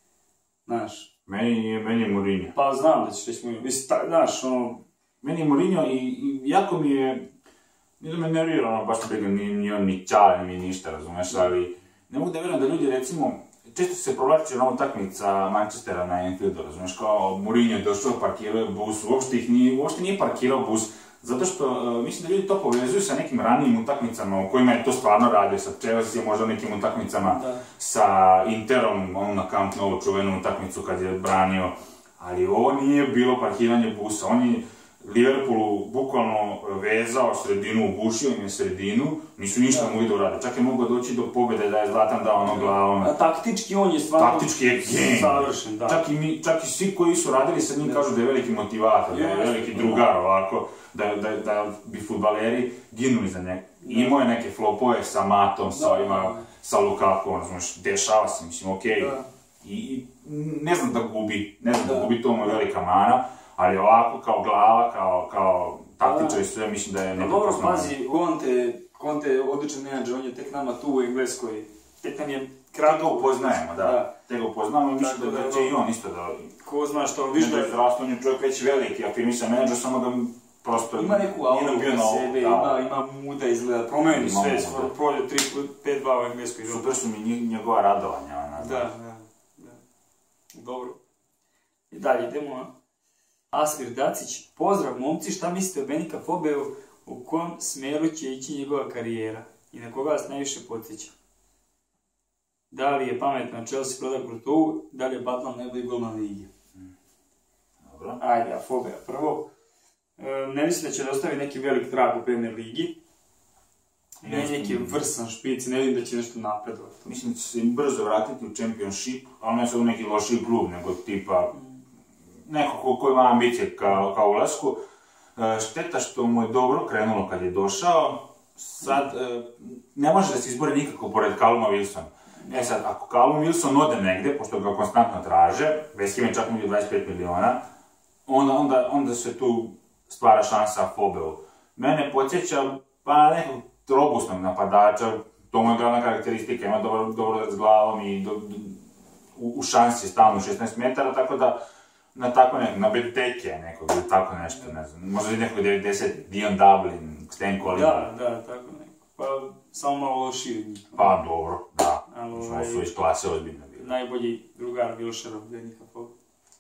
znaš. Meni je, meni je Mourinho. Pa znam da ćeš reći Mourinho, mislim, znaš, ono... Meni je Mourinho i, i jako mi je, nije da me nervira, ono, baš briga, ni, ni on, ni čar, ni ništa, razumeš, ali... Ne mogu da vjerujem da ljudi, recimo, često se provlači na utakmica Manchestera na Anfieldu, razumiješ, kao Mourinho je došao, parkirao bus, uopšte, ih nije, uopšte nije parkirao bus, zato što uh, mislim da ljudi to povezuju sa nekim ranijim utakmicama u kojima je to stvarno radio, sa Chelsea, možda nekim utakmicama da. Sa Interom, ono na Camp Nou, čuvenu utakmicu kad je branio, ali ovo nije bilo parkiranje busa, on je Liverpoolu bukvalno vezao sredinu, ugušio im je sredinu, nisu ništa mogli da urade. Čak je mogao doći do pobjede da je Zlatan dao ono glavom. A taktički on je stvarno taktički je savršen, da. Čak i, mi, čak i svi koji su radili sa njim kažu da je veliki motivator, da je veliki drugar ovako, da, da, da bi fudbaleri ginuli za njega. Imao je neke flopove sa Matom, sa ovima, sa Lukakom, znaš, dešava se, mislim, okej. Okay. I ne znam da gubi, ne znam da, da gubi, to mu je velika mana. Ali ovako, kao glava, kao, kao taktičar i sve, mislim da je neprepoznao. Dobro, pazi, Conte, Conte je odličan menadžer, on je tek nama tu u Engleskoj. Tek nam je kratko... Tek ga upoznajemo, da. da. Tek ga upoznajemo i mislim da, da će i on isto da... Ko zna što, viš da je zdravstvo, on je čovjek već veliki, afirmisan menadžer, samo da prosto... Ima neku auru na sebe, ima, ima muda izgleda, promeni sve, skoro prođe tri pet dva u Engleskoj. Super su mi njegova radovanja, ona. Da, da, da. Dobro. I dalje idemo, a? Asmir Dacić, pozdrav momci, šta mislite o Benika Fobeu, u kom smjeru će ići njegova karijera i na koga vas najviše podsjeća? Da li je pametno Chelsea proda Courtois, da li je Butland najbolji golman ligi? Dobro. Ajde, a Fobea prvo. E, ne mislim da će da ostavi neki velik trag u Premier ligi. Ne neki vrsan špic, ne vidim da će nešto napredovati. Mislim da će se im brzo vratiti u Championship, ali ne sad u neki lošiji klub, nego tipa... neko ko ima ambicije kao, kao ulasku. E, šteta što mu je dobro krenulo kad je došao. Sad, e, ne može da se izbori nikako pored Calluma Wilsona. E sad, ako Callum Wilson ode negdje, pošto ga konstantno traže, West Ham je čak nudi dvadeset pet miliona, onda, onda, onda se tu stvara šansa Fobeu. Mene podsjeća, pa nekog robustnog napadača, to mu je glavna karakteristika, ima dobro, dobro s glavom i do, do, u, u šansi stalno šesnaest metara, tako da na tako nekog, na Benteke nekog ili tako nešto, ne znam, možda i nekog devedeset, Dion Dublin, Stan Collins. Da, da, tako nekog, pa samo malo lošiji od njih. Pa dobro, da, ovo su iz klase ozbiljno bili. Najbolji drugar Wilsherov, Benika Fobe.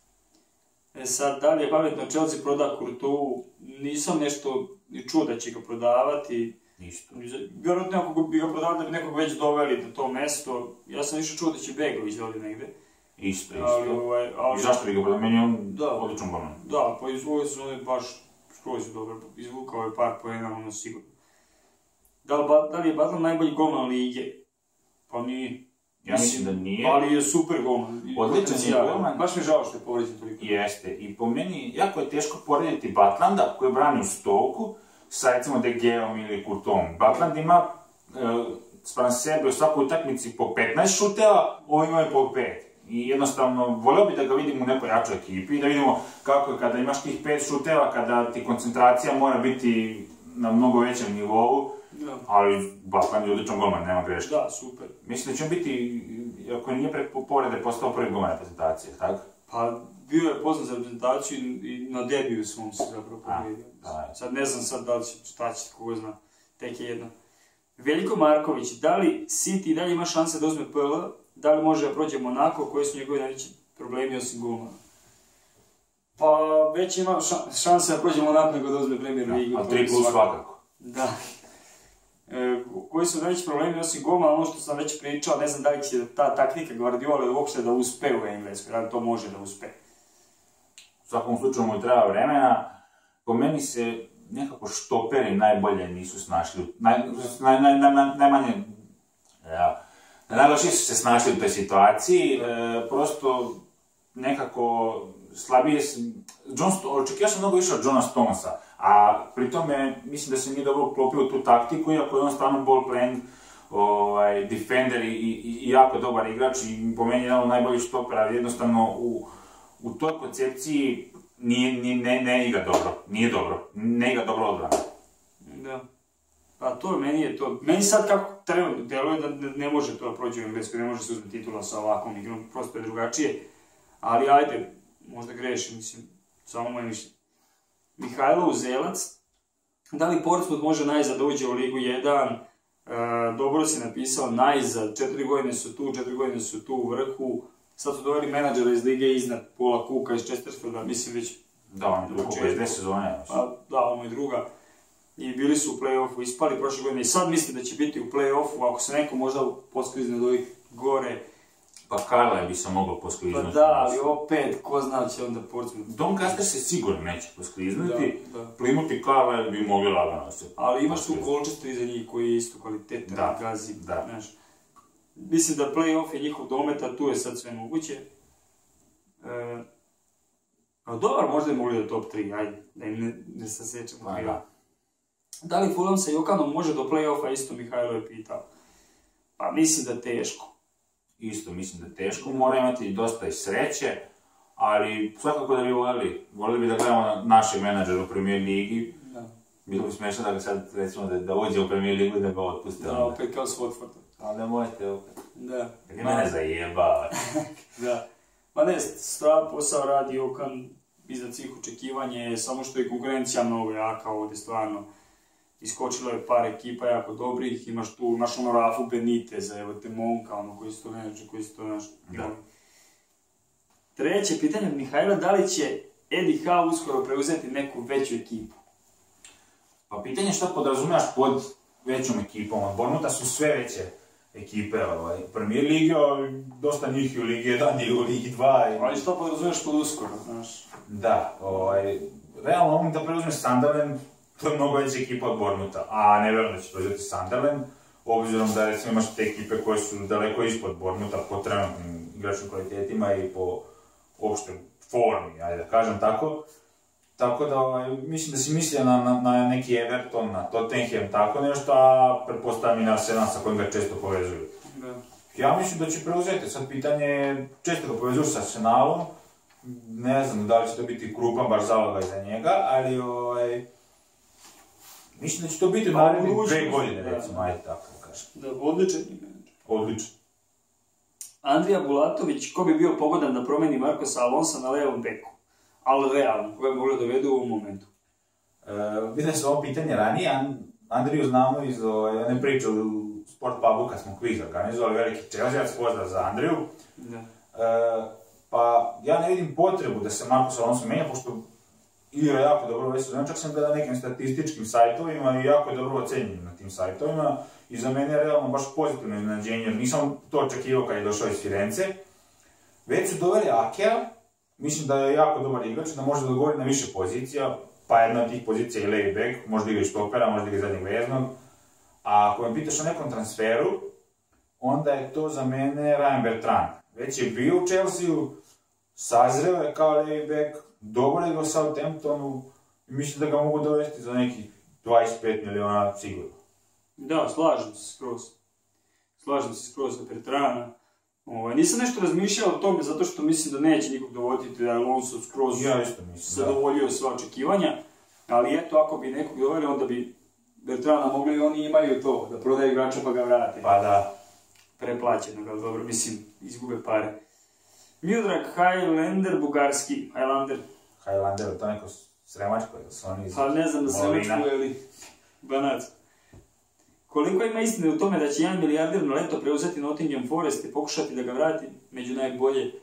E sad, dalje, pametno Chelsea proda Courtois, nisam nešto ni čuo da će ga prodavati, Isto. Vjerojatno nekog bi ga prodali da bi nekog već doveli na to mesto. Ja sam više čuo da će Begović doveli negde. Isto, isto. Ali, ovaj, ali... I zašto bi ga prodali? Meni je on odličan golman. Da, pa iz ove sezone baš skroz je dobro. Izvukao je par poena, ono sigurno. Da li, da li je Batman najbolji golman lige? Pa nije. Ja mislim da nije. Ali je super golman. Odličan je golman. Baš mi je žao što je povređen toliko. Jeste. I po meni, jako je teško porediti Batlanda, koji brani u Stoku, sa recimo De Geom ili Kurtom. Batland ima e, spram sebe u svakoj utakmici po petnaest šuteva, ovo imaju po pet. I jednostavno, volio bi da ga vidim u nekoj jačoj ekipi, da vidimo kako je kada imaš tih pet šuteva, kada ti koncentracija mora biti na mnogo većem nivou, da. Ali Batland je odličan golman, nema greške. Da, super. Mislim da će on biti, ako nije preko povrede, postao prvi golman reprezentacije, tako? Pa, bio je poznat za reprezentaciju i na debiju svom se zapravo pobjedio. Sad ne znam sad da li će, šta će, kogo zna, tek je jedno. Veljko Marković, da li City dalje ima šanse da uzme P L? Da li može da prođe Monako, koji su njegovi najveći problemi osim golmana? Pa, već ima šanse da prođe Monako nego da uzme Premier Ligu. A tri plus svakako. Da. E, koji su najveći problemi osim golmana, ono što sam već pričao, ne znam da li će ta taktika Guardiola uopšte da uspe u Engleskoj, da li to može da uspe. U svakom slučaju mu treba vremena. Po meni se nekako štoperi najbolje nisu snašli, naj, naj, naj, naj, naj, najmanje, ja, najlošije su se snašli u toj situaciji, e, prosto nekako slabije se, očekio sam mnogo više od Johna Stonesa, a pri tome mislim da se nije dobro uklopio u tu taktiku, iako je on stvarno ball playing, ovaj, defender i, i, i jako dobar igrač i po meni jedan od najboljih štopera, jednostavno u, u toj koncepciji Nije, nije, ne, ne igra dobro, nije dobro, ne igra dobro odbrana. Da. Pa to meni je to, meni sad kako trenutno deluje da ne, ne može to da prođe u Engleskoj, ne može se uzeti titula sa ovakvom igrom, prosto je drugačije. Ali ajde, možda grešim, mislim, samo moje mišljenje. Mihajlo Uzelac, da li Portsmouth može najzad da uđe u Ligu jedan? E, dobro si napisao, najzad, četiri godine su tu, četiri godine su tu u vrhu. Sad su doveli menadžera iz lige iznad Paula Cooka iz Chesterfielda, mislim već... Da, on je drugo, bez dve sezone. Pa, da, ono je druga. I bili su u play-offu, ispali prošle godine i sad mislim da će biti u play-offu, ako se neko možda posklizne od ovih gore... Pa Carlisle bi se moglo poskliznuti. Pa da, ali opet, ko zna će onda Portsmouth... Doncaster se sigurno neće poskliznuti, Plymouth i Carlisle bi mogli lagano se... Ali imaš tu Colchester iza njih koji je isto kvalitetan, da, gazi, da. Znaš. Mislim da play-off je njihov domet, a tu je sad sve moguće. E, a dobar, možda je mogli da top tri, ajde, da im ne, ne sasećemo. Pa, da. Da li Fulham sa Jokanom može do play-offa, isto Mihajlo je pitao. Pa mislim da teško. Isto mislim da teško, mora imati dosta i sreće, ali svakako da bi voljeli, voljeli bi da gledamo našeg menadžera u Premier Ligi. Da. Bilo bi smiješno da ga sad, recimo, da, da uđe u Premier Ligu i da ga otpuste. Da, opet kao s Watfordom. Ali ne možete opet. Da. Kad je mene zajebava. Da. Ma ne, strav posao radi Jokan iznad svih očekivanja, samo što je konkurencija mnogo jaka ovdje, stvarno. Iskočilo je par ekipa jako dobrih, imaš tu, imaš ono Rafu Beniteza, evo te Monka, ono koji su to menadžer, koji su to naš... Da. Treće pitanje od Mihajla, da li će Eddie Howe uskoro preuzeti neku veću ekipu? Pa pitanje je što podrazumijaš pod većom ekipom, od Bournemoutha su sve veće ekipe, ovaj, Premier Lige, dosta njih i u Ligi jedan i u Ligi dva. I... Ali što podrazumijaš pod uskoro, znaš? Da, ovaj, realno mogu da preuzme Sunderland, to je mnogo veća ekipa od Bournemoutha, a ne vjerujem da će preuzeti Sunderland, obzirom da recimo imaš te ekipe koje su daleko ispod Bournemoutha po trenutnim igračkim kvalitetima i po opštoj formi, ajde da kažem tako. Tako da, ovaj, mislim da si mislio na, na, na neki Everton, na Tottenham, tako nešto, a pretpostavljam i na Arsenal sa kojim ga često povezuju. Da. Ja mislim da će preuzeti, sad pitanje, često ga povezuju sa Arsenalom, ne znam da li će to biti krupan baš zaloga za njega, ali ovaj... Mislim da će to biti narednih dve godine, recimo, ajde tako da kažem. Da, odličan je menadžer. Odličan. Andrija Bulatović, ko bi bio pogodan da promeni Marcosa Alonsa na levom beku? Ali realno, koga bi mogli dovedu u ovom momentu? E, vidim se ovo pitanje ranije, Andriju znamo iz one priče u Sport pubu kad smo kviz organizovali, veliki Čelzijac, pozdrav za Andriju. Da. E, pa ja ne vidim potrebu da se Marcos Alonso menja, pošto igra jako dobro ove sezone, čak sam gledao nekim statističkim sajtovima i jako je dobro ocenjen na tim sajtovima i za mene je realno baš pozitivno iznenađenje, jer nisam to očekivao kad je došao iz Firence. Već su doveli Akea, mislim da je jako dobar igrač, da može da odgovori na više pozicija, pa jedna od tih pozicija je left back, možda igra i štopera, možda igra zadnjeg veznog. A ako me pitaš o nekom transferu, onda je to za mene Ryan Bertrand. Već je bio u Chelsea-u, sazreo je kao left back, dobro je igrao u Southamptonu i mislim da ga mogu dovesti za nekih dvadeset pet miliona sigurno. Da, slažem se skroz. Slažem se skroz za Bertranda. Ovaj, nisam nešto razmišljao o tome zato što mislim da neće nikog dovoditi, da je Alonso skroz ja isto mislim, zadovoljio da. Sva očekivanja, ali eto, ako bi nekog doveli, onda bi Bertranda mogli i oni imaju to, da prodaju igrača pa ga vrate. Pa da. Preplaćeno ga, dobro, mislim, izgube pare. Miodrag Highlander, bugarski, Highlander. Highlander, to neko sremačko, ili su oni iz... Pa ne znam da sremačko ili Banac. Koliko ima istine u tome da će jedan milijarder na leto preuzeti Nottingham Forest i pokušati da ga vrati među najbolje? E,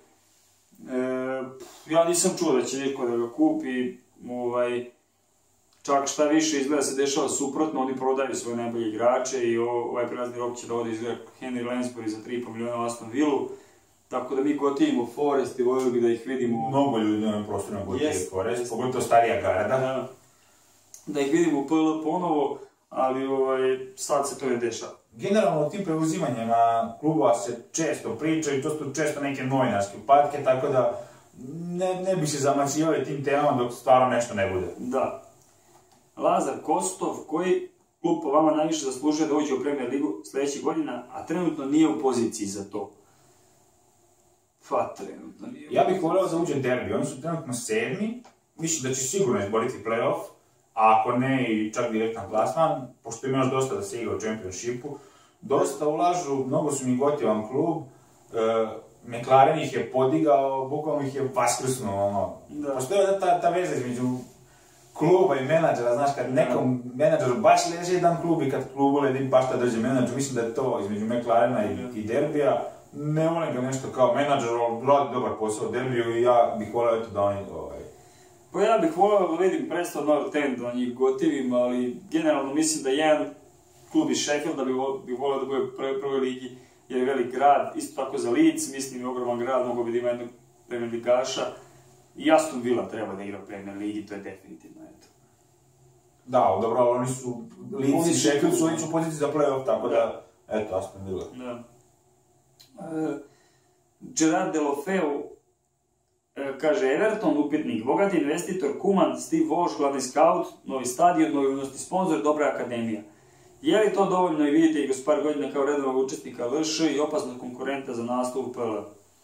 ja nisam čuo da će neko da ga kupi, ovaj, čak šta više izgleda se dešava suprotno, oni prodaju svoje najbolje igrače i ovaj prelazni rok će da ode izgleda Henry Lansbury za tri i po miliona u Aston Villu. Tako da mi gotivimo Forest i voljeli bi da ih vidimo... Mnogo ljudi na ovim prostorima gotivi yes, Forest, yes. Pogotovo starija garda. Da, da ih vidimo u P L ponovo, ali ovaj, sad se to ne dešava. Generalno o tim preuzimanjima klubova se često priča i to su često neke novinarske upatke, tako da ne, ne bi se zamaćivali tim temama dok stvarno nešto ne bude. Da. Lazar Kostov, koji klub po vama najviše zaslužuje da uđe u Premier ligu sljedećih godina, a trenutno nije u poziciji za to? Pa, trenutno nije. Ja bih volio da uđe derbi, oni su trenutno sedmi, mislim da će sigurno izboriti play-off, a ako ne i čak direktan plasman, pošto ima još dosta da se igra u Championshipu, dosta ulažu, mnogo su mi gotivan klub, e, McLaren ih je podigao, bukvalno ih je vaskrsnuo, ono. Da. Postoje ta, ta veza između kluba i menadžera, znaš, kad nekom da. menadžeru baš leže jedan klub i kad klubu ledi baš ta drže menadžer, mislim da je to između McLarena i, da. i derbija. Ne volim ga nešto kao menadžer, ali radi dobar posao u derbiju i ja bih volio eto da oni ovaj... Pa ja bih volio da vidim predstav North End, da njih gotivim, ali generalno mislim da jedan klub iz Sheffielda bih bi volio da bude u prvoj ligi, jer je velik grad, isto tako za Leeds, mislim je ogroman grad, mogo bi da ima jednog Premier ligaša. I Aston Villa treba da igra u Premier ligi, to je definitivno, eto. Da, dobro, ali oni su, Leeds i Sheffield su oni su u poziciji za play-off, tako da, eto, Aston Villa. Da. Uh, Gerard Delofeu uh, kaže Everton, upitnik, bogati investitor, Koeman, Steve Walsh, glavni scout, novi stadion, novi unosni sponsor, dobra akademija. Je li to dovoljno i vidite i par godina kao redovnog učesnika L Š i opasnog konkurenta za nastav u P L?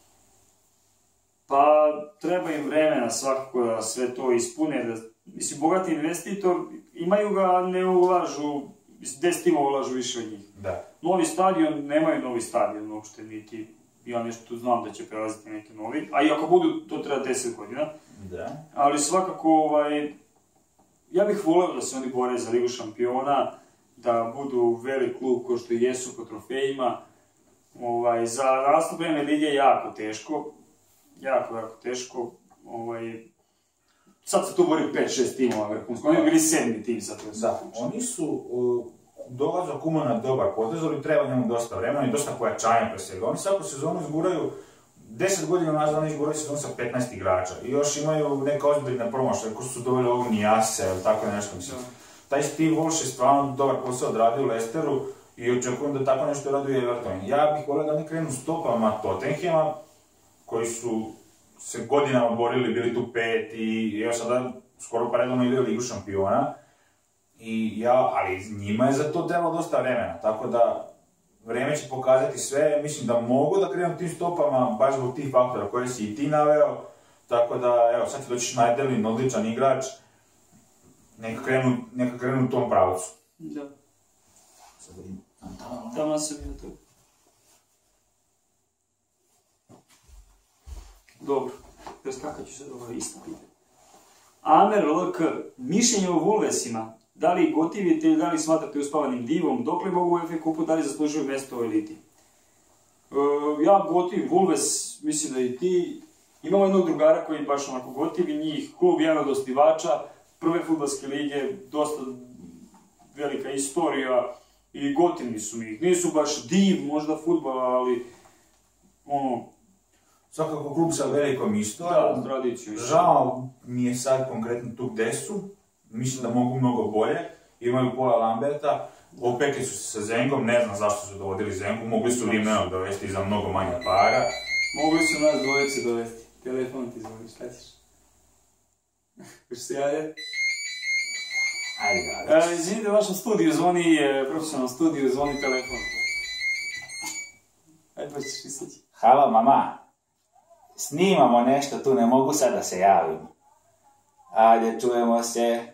Pa treba im vremena svakako da sve to ispune. Da, mislim, bogati investitor, imaju ga, ne ulažu, deset tima ulažu više od njih. Da. Novi stadion, nemaju novi stadion uopšte, niti ja nešto znam da će prelaziti neki novi, a i ako budu, to treba deset godina. Da. Ali svakako, ovaj, ja bih volio da se oni bore za Ligu šampiona, da budu velik klub ko što jesu po trofejima. Ovaj, za nastup Premier lige je jako teško, jako, jako teško. Ovaj, sad se tu bori pet šest timova vrhunsko, oni bili sedmi tim sad. Da, oni su... Uh... dolazak Koemana dobar potez, ali treba njemu dosta vremena i dosta pojačanja pre svega. Oni svaku sezonu izguraju, deset godina nazad oni izguraju sezonu sa petnaest igrača i još imaju neka ozbiljna promašaja, ko su doveli ovog Nijase ili tako nešto, mislim. Da. Taj Steve Walsh je stvarno dobar posao odradio u Leicesteru i očekujem da tako nešto radi u Evertonu. Ja bih volio da oni krenu stopama Tottenhama, koji su se godinama borili, bili tu pet i evo sada skoro pa redovno igraju Ligu šampiona. I ja, ali njima je za to trebalo dosta vremena, tako da vreme će pokazati sve, mislim da mogu da krenu tim stopama, baš zbog tih faktora koje si i ti naveo, tako da, evo, sad će doći Schneiderlin, odličan igrač, neka krenu, neka krenu u tom pravcu. Da. Tamo sam ja tu. Dobro, preskakat ću sad ovo isto pitanje. Amer L K, mišljenje o Wolvesima. Da li ih gotivite ili da li smatrate uspavanim divom, dok li mogu u F A kupu, da li zaslužuju mjesto u eliti? E, ja gotivim Wolves, mislim da i ti, Imamo jednog drugara koji baš onako gotivi njih, klub jedan od osnivača prve fudbalske lige, dosta velika istorija i gotivni su mi. Nisu baš div možda fudbala, ali ono... Svakako klub sa velikom istorijom. Da, tradiciju. Žao mi je sad konkretno tu gde su. Mislim da mogu mnogo bolje. Imaju Paula Lamberta. Opekli su se sa Zengom, ne znam zašto su dovodili Zengu. Mogli su Limenog dovesti za mnogo manje para. Mogli su nas dvojice dovesti. Telefon ti zvoni, šta ćeš? Hoćeš se javljati? Ajde, ajde. Izvinite, u vašem studiju zvoni, profesionalnom studiju zvoni telefon. Ajde, pa ćeš izaći. Halo, mama. Snimamo nešto tu, ne mogu sad da se javim. Ajde, čujemo se.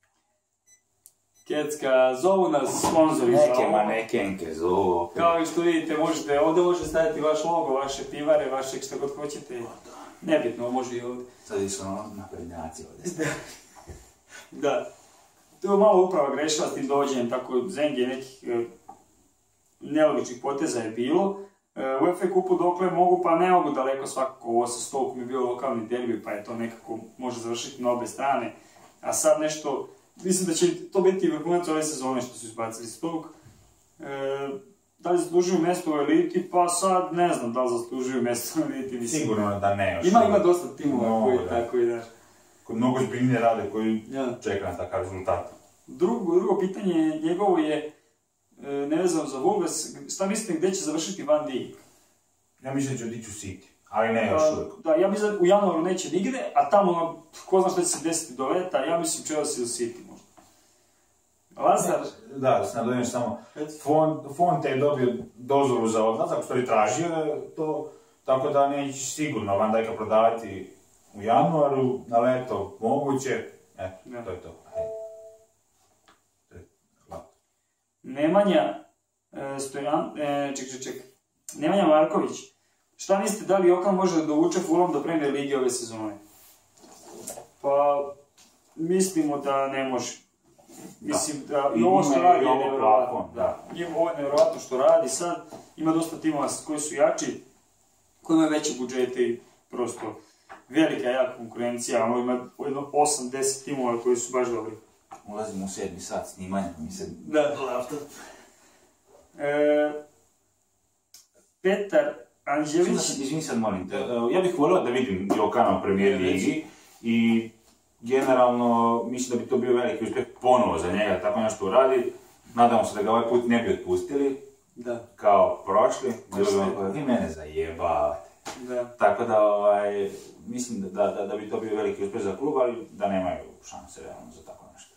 Kecka, zovu nas sponzori za ovo. Neke manekenke zovu opet. Kao i što vidite, možete, ovdje možete staviti vaš logo, vaše pivare, vaše što god hoćete. Nebitno, može i ovdje. Sad su ono naprednjaci ovdje. Da. To je malo uprava grešila s tim dovođenjem, tako Zengi nekih e, nelogičnih poteza je bilo. E, u F A kupu dokle mogu, pa ne mogu daleko svakako, ovo sa Stoke mi je bio lokalni derbi, pa je to nekako može završiti na obe strane. A sad nešto, mislim da će to biti vrhunac ove sezone što su izbacili Stoke. E, da li zaslužuju mjesto u eliti, pa sad ne znam da li zaslužuju mjesto u eliti. Mislim. Sigurno da ne još. Ima, ima dosta timova no, koji da. tako i daš. Koji mnogo zbiljnije rade, koji ja. čeka na takav rezultat. Drugo, drugo pitanje njegovo je, nevezano za Wolves, šta mislite gdje će završiti Van Dijk? Ja mislim da će otići u City, ali ne još uvijek. Da, ja mislim da u januaru neće nigde, a tamo, ko zna što će se desiti do leta, ja mislim Chelsea u City možda. Lazar? Da, da se nadovijem samo. Fonte je dobio dozvolu za odlazak, što je tražio to, tako da neće sigurno Van Dijka prodavati u januaru, na leto moguće, eto, ja. To je to. Nemanja e, Stojan, e, ček, ček, ček, Nemanja Marković, šta mislite da li Okan može da dovuče Fulham do Premier Lige ove sezone? Pa, mislimo da ne može. Mislim da, da i ovo što radi je nevjerovatno. Da. Ovo je nevjerovatno što radi sad, ima dosta timova koji su jači, koji imaju veće budžete i prosto velika jaka konkurencija, ono ima jedno osam deset timova koji su baš dobri. Ulazimo u sedmi sat snimanja, mi se... Da, laptop. E, Petar Anđelić... Izvini sad, molim te, ja bih volio da vidim Jokana u Premier Ligi i generalno mislim da bi to bio veliki uspjeh ponovo za njega, tako nešto uradi. Nadamo se da ga ovaj put ne bi otpustili, da. Kao prošli, vi mene zajebavate. Da. Tako da, ovaj, mislim da, da, da bi to bio veliki uspjeh za klub, ali da nemaju šanse realno za tako nešto.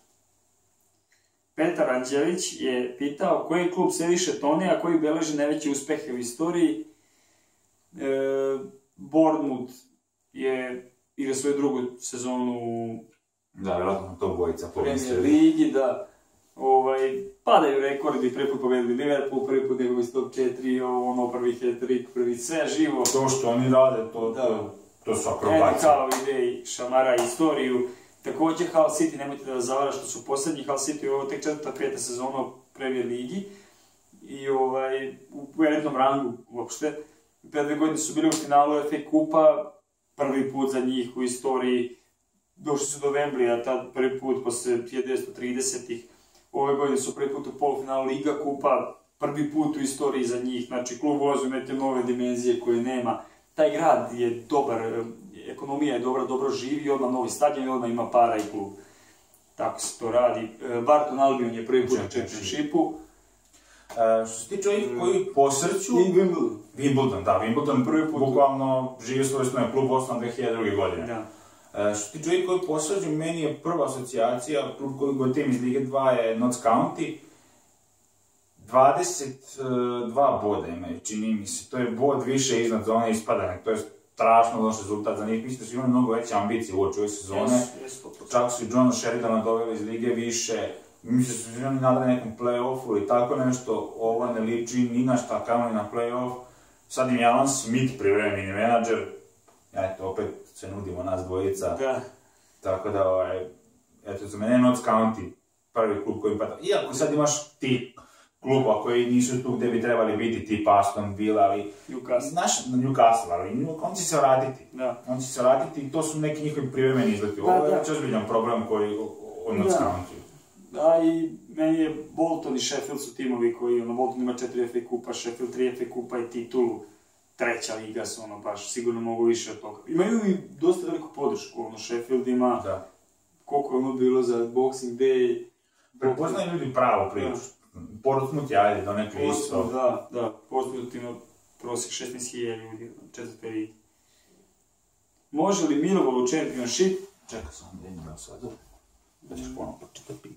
Petar Anđelić je pitao koji klub sve više tone, a koji beleži najveće uspjehe u istoriji. E, Bournemouth je igra svoju drugu sezonu u da, vjerojatno to bojica Premier Ligi, da. Ovaj, padaju rekordi, prvi put pobedili Liverpool, prvi put njegovi top četiri, ono prvi hat-trick, prvi sve živo. To što oni rade, to, da. to, to su akrobacije. Kao ide šamara istoriju. Također Hull City, nemojte da vas zavara što su posljednji, Hull City je ovo tek četvrta, peta sezona u Premier Ligi. I ovaj, u elitnom rangu uopšte. Pre dve godine su bili u finalu F A kupa, prvi put za njih u istoriji. Došli su do Wembleya, tad prvi put posle hiljadu devetsto tridesetih. Ove godine su prvi put u polufinalu Liga kupa, prvi put u istoriji za njih. Znači, klub ulazi u neke nove dimenzije koje nema. Taj grad je dobar, ekonomija je dobra, dobro živi, odmah novi stadion, odmah ima para i klub. Tako se to radi. Barton Albion je prvi put u Championshipu. Uh, što se tiče ovih koji posrću... Wimbledon. Wimbledon, da, Wimbledon prvi put bukvalno živi svoje svoje klub osnovan dve hiljade druge. godine. Da. Uh, što se tiče ovih koji posrću, meni je prva asocijacija, klub koji god tim iz Lige dva je Notts County. dvadeset dva boda imaju, čini mi se, to je bod više iznad zone ispadanja, to je strašno loš rezultat za njih, mislim da su imali mnogo veće ambicije uoči ove sezone, yes, yes, čak su i Johna Sheridana doveli iz Lige više, mislim da su imali nadali nekom play-offu ili tako nešto, ovo ne liči ni na šta, kamo ni na play-off, sad im je Alan Smith privremeni menadžer, eto, opet se nudimo nas dvojica, da. Tako da, ovaj, eto, za mene je Notts County prvi klub koji pada, iako sad imaš ti kluba koji nisu tu gdje bi trebali biti, tipa Aston Villa, ali... Newcastle. Znaš, Newcastle, ali on će se vratiti. Da. On će se vratiti i to su neki njihovi privremeni izleti. Ovo je već ozbiljan problem koji on odskamutuje. Da, i meni je Bolton i Sheffield su timovi koji, ono, Bolton ima četiri F A kupa, Sheffield tri F A kupa i titulu. Treća liga su, ono, baš sigurno mogu više od toga. Imaju i dosta veliku podršku, ono, Sheffield ima... Da. Koliko je ono bilo za Boxing Day... Prepoznaju ljudi pravu priču. Portsmouth je, ajde, do neke isto. Da, da, Portsmouth ima prosjek šesnaest hiljada ljudi, četvrte ligi. Može li Millwall u Championship? Čekaj sam, da imam sad, da ćeš ponovno početi pitati.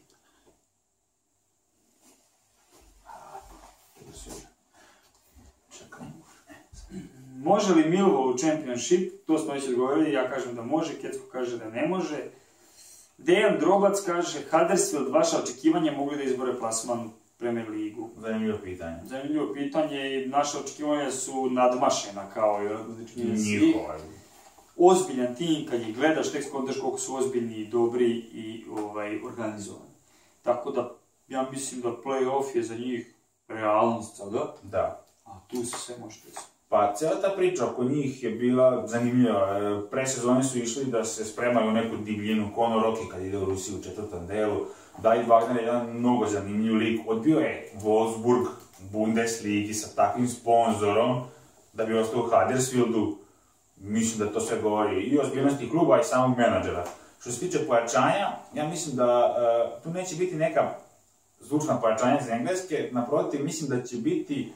Čekaj. Može li Millwall u Championship? To smo već odgovorili, ja kažem da može, Kecko kaže da ne može. Dejan Drobac kaže, Huddersfield, vaša očekivanja mogli da izbore plasman u Premier ligu? Zanimljivo pitanje. Zanimljivo pitanje i naše očekivanja su nadmašena kao i odlični svi. Ozbiljan tim, kad ih gledaš, tek skontaš koliko su ozbiljni i dobri i ovaj, organizovani. Tako da, ja mislim da play-off je za njih realnost sada. Da. A tu se sve može desiti. Pa, cijela ta priča oko njih je bila zanimljiva. Pre sezone su išli da se spremaju u neku divljinu, Conor Rocky kad ide u Rusiju u četvrtom delu. David Wagner je jedan mnogo zanimljiv lik. Odbio je Wolfsburg Bundesligi sa takvim sponzorom da bi ostao u Huddersfieldu. Mislim da to sve govori i o ozbiljnosti kluba i samog menadžera. Što se tiče pojačanja, ja mislim da uh, tu neće biti neka zvučna pojačanja iz Engleske. Naprotiv, mislim da će biti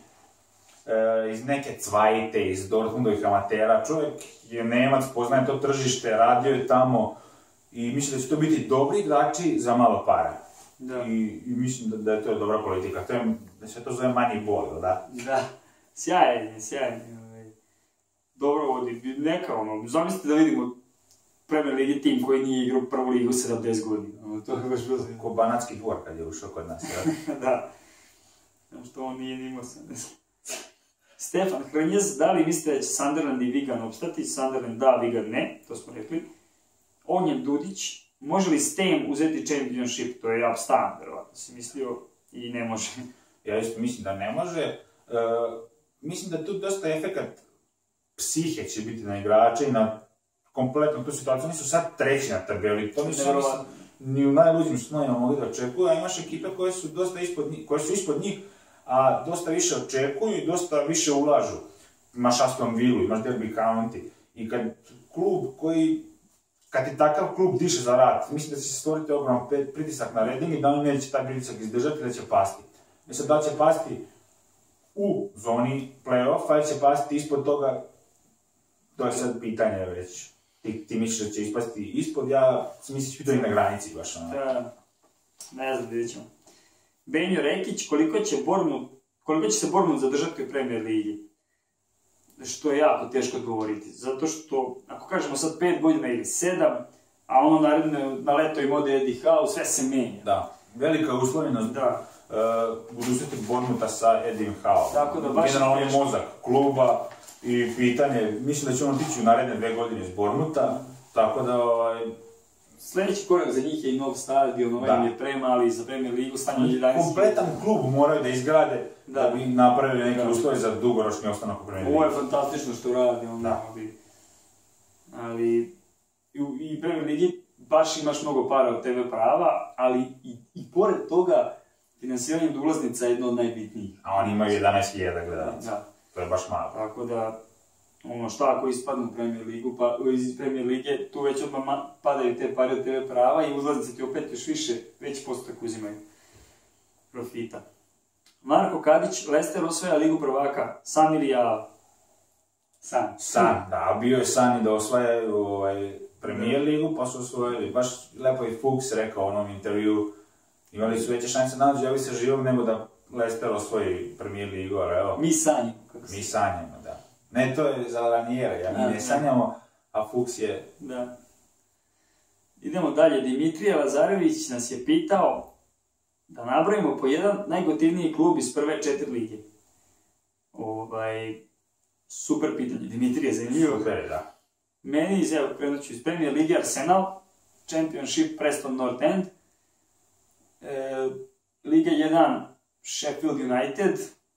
iz neke Cvajte, iz Dortmundovih amatera. Čovjek je Nemac, poznaje to tržište, radio je tamo i mislim da će to biti dobri igrači za malo para. Da. I, i mislim da, da je to dobra politika. To je, da se to zove manji bol, da? Da, sjajan je, sjajan je. Dobro vodi, neka ono, zamislite da vidimo Premier Ligi tim koji nije igrao prvu ligu sedamdeset godina. To je baš bilo. Ko Banatski dvor kad je ušao kod nas, ja? Da. Što on nije nimao sedamdeset. Stefan Hrnjez, da li mislite da će Sunderland i Wigan opstati? Sunderland da, Wigan ne, to smo rekli. Onjen Dudić, može li Stem uzeti Championship? To je ja stan, verovatno si mislio, i ne može. Ja isto mislim da ne može. E, mislim da tu dosta efekat psihe će biti na igrače i na kompletnu tu situaciju. Oni su sad treći na tabeli, to nisu ni u najluđim snovima mogli da očekuju, a imaš ekipe koje su dosta ispod njih, koje su ispod njih, a dosta više očekuju i dosta više ulažu. Imaš Aston Villa, imaš Derby County i kad klub koji, kad ti takav klub diše za rad, mislim da će se stvoriti ogroman pritisak na Reading i da oni neće taj pritisak izdržati, da će pasti. Mislim da će pasti u zoni play-offa ili će pasti ispod toga, to je sad pitanje već. Ti, ti misliš da će ispasti ispod, ja misliš pitanje na granici baš ono. Da, ne znam, vidjet ćemo. Benjo Rekić, koliko će, Bournemouth, koliko će se Bournemouth zadržati u Premier Ligi? Što je jako teško odgovoriti. Zato što, ako kažemo sad pet godina ili sedam, a ono naredno na leto im ode Eddie Howe, sve se menja. Da, velika uslovljenost da. Uh, budućnosti Bournemoutha sa Eddie Howe. Tako da baš generalno je mozak kluba i pitanje, mislim da će on otići u naredne dve godine iz Bournemoutha, tako da ovaj... Sljedeći korak za njih je i nov stadion, ovaj im je premali za Premier Ligu, stanje jedanaest. Kompletan klub moraju da izgrade da, da bi napravili neke uslove za dugoročni ostanak u Premier Ligu. Ovo je fantastično što radi, onda bi... Ali... I, i Premier Ligi baš imaš mnogo para od te ve prava, ali i, i pored toga finansiranje od ulaznica je jedno od najbitnijih. A oni imaju jedanaest hiljada gledalaca. Da. To je baš malo. Tako da... Ono šta ako ispadnu u Premier Ligu, pa iz Premier Lige, tu već odmah padaju te pare od te ve prava i ulaznice ti opet još više, veći postotak uzimaju profita. Marko Kadić, Leicester osvaja Ligu prvaka, san ili ja? San. San, da, bio je san i da osvajaju ovaj, Premier Ligu, pa su osvojili. Baš lepo je Fuchs rekao u onom intervju, imali su veće šanse da nađu, javi se živog nego da Leicester osvoji Premier Ligu, ali evo. Mi sanjamo. Mi sanjamo, da. Ne, to je za Ranijera, ja mi ne sanjamo, a Fuchs je... Da. Idemo dalje, Dimitrije Lazarević nas je pitao da nabrojimo po jedan najgotivniji klub iz prve četiri lige. Ovaj... Super pitanje, Dimitrije, zanimljivo. Super, da. Meni iz, evo, krenut ću iz Premier Lige Arsenal, Championship Preston North End, e, Liga jedan Sheffield United,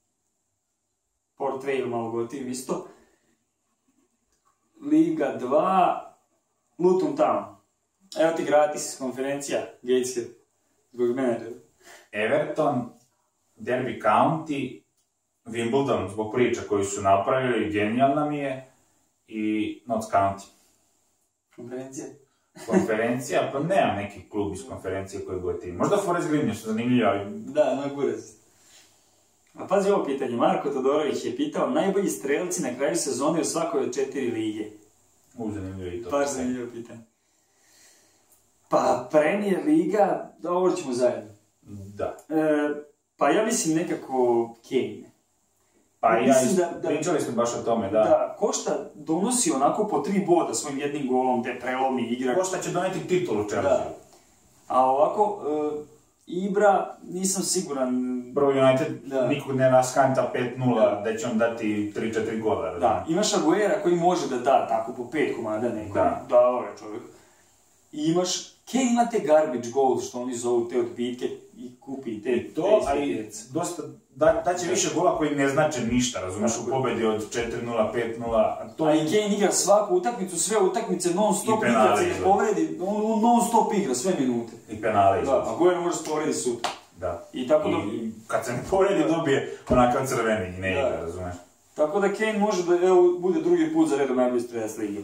Port Vale malo gotivim isto, Liga dva, Luton Town. Evo ti gratis konferencija, Gateshead, zbog menadžera. Everton, Derby County, Wimbledon, zbog priča koju su napravili, genijalna mi je, i Notts County. Konferencija? Konferencija, pa nemam neki klub iz konferencije koji bude tim. Možda Forest Green je što zanimljivo, ali... Da, na gurez. A pazi ovo pitanje, Marko Todorović je pitao najbolji strelci na kraju sezone u svakoj od četiri lige. U, zanimljivo i to. Baš zanimljivo pitanje. Pa, Premier Liga, ovo ćemo zajedno. Da. E, pa ja mislim nekako Kane. Pa ja, da, da, pričali smo baš o tome, da. Da, Košta donosi onako po tri boda svojim jednim golom, te prelomi igra. Košta će doneti titulu Chelsea. Da. A ovako, e, Ibra, nisam siguran... Bro, United da. Nikog ne raskanta pet nula, da. Da će on dati tri četiri gola. Da, da. Imaš Aguera koji može da da tako po pet komada nekom. Da. Da, ovo je čovjek. I imaš, Kane ima te garbage goals, što oni zovu te odbitke i kupi te... I to, ali dosta, da, da će više gola koji ne znače ništa, razumiješ, u pobedi od četiri nula, pet nula. To... A i Kane igra svaku utakmicu, sve utakmice, non stop igra, se ne povredi, on non stop igra, sve minute. I penale izgleda. Da, a Aguero može se povredi sutra. Da. I tako da... I kad se ne povredi dobije onakav crveni i ne igra, razumiješ. Tako da Kane može da, evo, bude drugi put za redom najbolji strelac lige.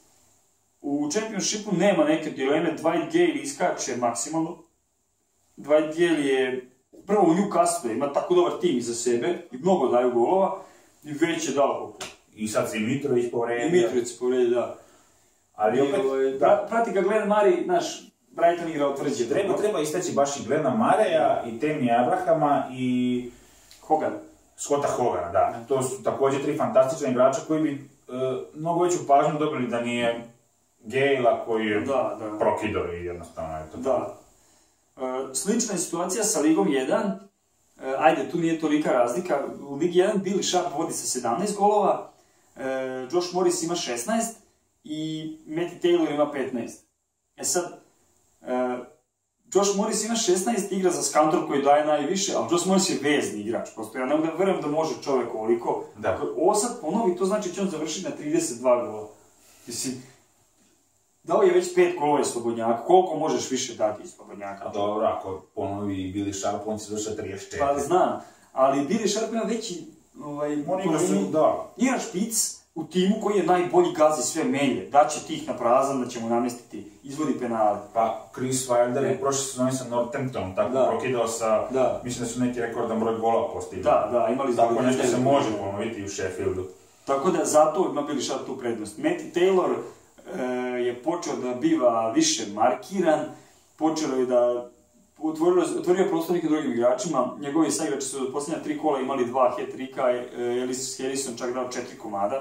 U Championshipu nema neke dileme, Dwight Gale iskače maksimalno. Dwight Gale je prvo u Newcastle, ima tako dobar tim iza sebe i mnogo daju golova i već je dao koliko. I sad se i Mitrović povredio. I Mitrović se povredio, da. Ali opet, I, da. Prati ga Glenn Murray, naš Brighton igra otvrđe. Treba, treba istaći baš i Glena Murraya i Tammy Abrahama i... Hogan. Scotta Hogana, da. To su također tri fantastična igrača koji bi uh, mnogo veću pažnju dobili da nije Gale-a koji je da, da. Prokido i jednostavno je to. Da. E, slična je situacija sa Ligom jedan. E, ajde, tu nije tolika razlika. U Ligi jedan Billy Sharp vodi sa sedamnaest golova, e, Josh Morris ima šesnaest i Matty Taylor ima petnaest. E sad, e, Josh Morris ima šesnaest, igra za Skantor koji daje najviše, ali Josh Morris je vezni igrač. Prosto ja ne da verujem da može čovjek ovoliko. Da. Ovo sad ponovi, to znači će on završiti na trideset dva gola. Mislim, dao je već pet golova iz slobodnjaka, koliko možeš više dati iz slobodnjaka? A dobro, ako ponovi Billy Sharp, on će završati trideset četiri. Pa znam, ali Billy Sharp ima veći... Ovaj, on igra su, da. Igra špic u timu koji je najbolji, gazi sve melje, daće tih na prazan da će mu namestiti, izvodi penale. Pa Chris Wilder je prošle sezone sa Northamptonom, tako da. Prokidao sa, da. Mislim da su neki rekordan broj gola postigli. Da, da, imali tako da nešto se može ponoviti u Sheffieldu. Tako da zato ima Billy Sharp tu prednost. Matty Taylor e, je počeo da biva više markiran, počeo je da Otvorio, otvorio prostor nekim drugim igračima, njegovi saigrači su od posljednja tri kola imali dva hat-tricka, Ellis Harrison čak dao četiri komada.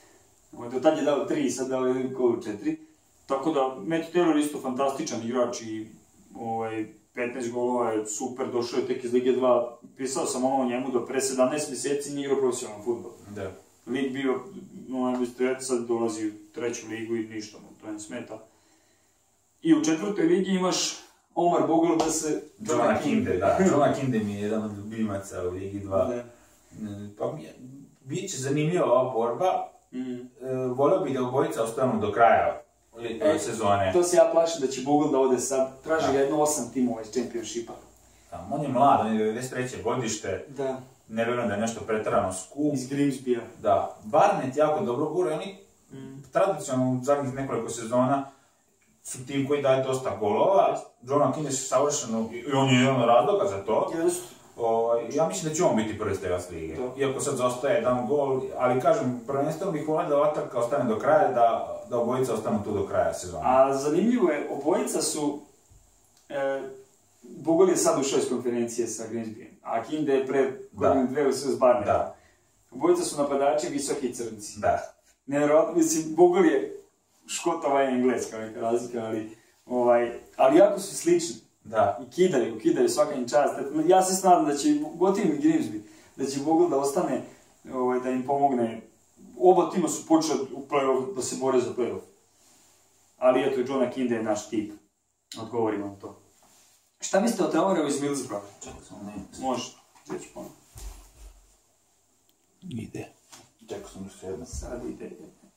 Do tad je dao tri, sad dao jedan kol u četiri. Tako da, Matty Taylor je isto fantastičan igrač i ovaj, petnaest golova je super, došao je tek iz Lige dva. Pisao sam ono o njemu da pre sedamnaest mjeseci nije igrao profesionalan fudbal. Da. Lig bio, no najbolji strelac, sad dolazi u treću ligu i ništa mu to ne smeta. I u četvrtoj ligi imaš Omar Bogle da se... Johna Kinde, da. Johna Kinde mi je jedan od ljubimaca u Ligi dva. Pa bit će zanimljiva ova borba. Mm. E, volio bih da obojica ostanu do kraja e, sezone. To se ja plašim da će Bogle da ode sad. Traži ga jedno osam timova iz Championshipa. Da, on je mlad, on je devedeset treće godište. Da. Ne vjerujem da je nešto pretarano skup. Iz Grimsbija. Da. Barnet jako dobro gura. Oni mm. tradicionalno u zadnjih nekoliko sezona su tim koji daje dosta golova. Johna Kinde se savršeno, i on je jedan razloga za to. Yes. O, ja mislim da će on biti prvi strelac lige. Iako sad zaostaje jedan gol, ali kažem, prvenstveno bih volio da ova trka ostane do kraja, da, da obojica ostanu tu do kraja sezona. A zanimljivo je, obojica su... E, Bogle je sad ušao iz konferencije sa Grimsbijem, a Kinde je pre godinu dve ušao s Barneta. Obojica su napadači, visoki crnci. Da. Nevjerojatno, mislim, Bogle je Škotova i Engleska, neka razlika, ali, ovaj, ali jako su slični. Da. I kidaju, kidaju svaka im čast. Ja se nadam da će, gotivim i Grimsby, da će Bogle da ostane, ovaj, da im pomogne. Oba tima su počeli u play-off, da se bore za play-off. Ali eto, Johna Kinde je naš tip. Odgovorimo na to. Šta mislite o Traoreu iz Middlesbrougha? Čekaj, samo ne. Može. Gdje ću ponovno? Ide. Čekao sam još jedno. Sad ide.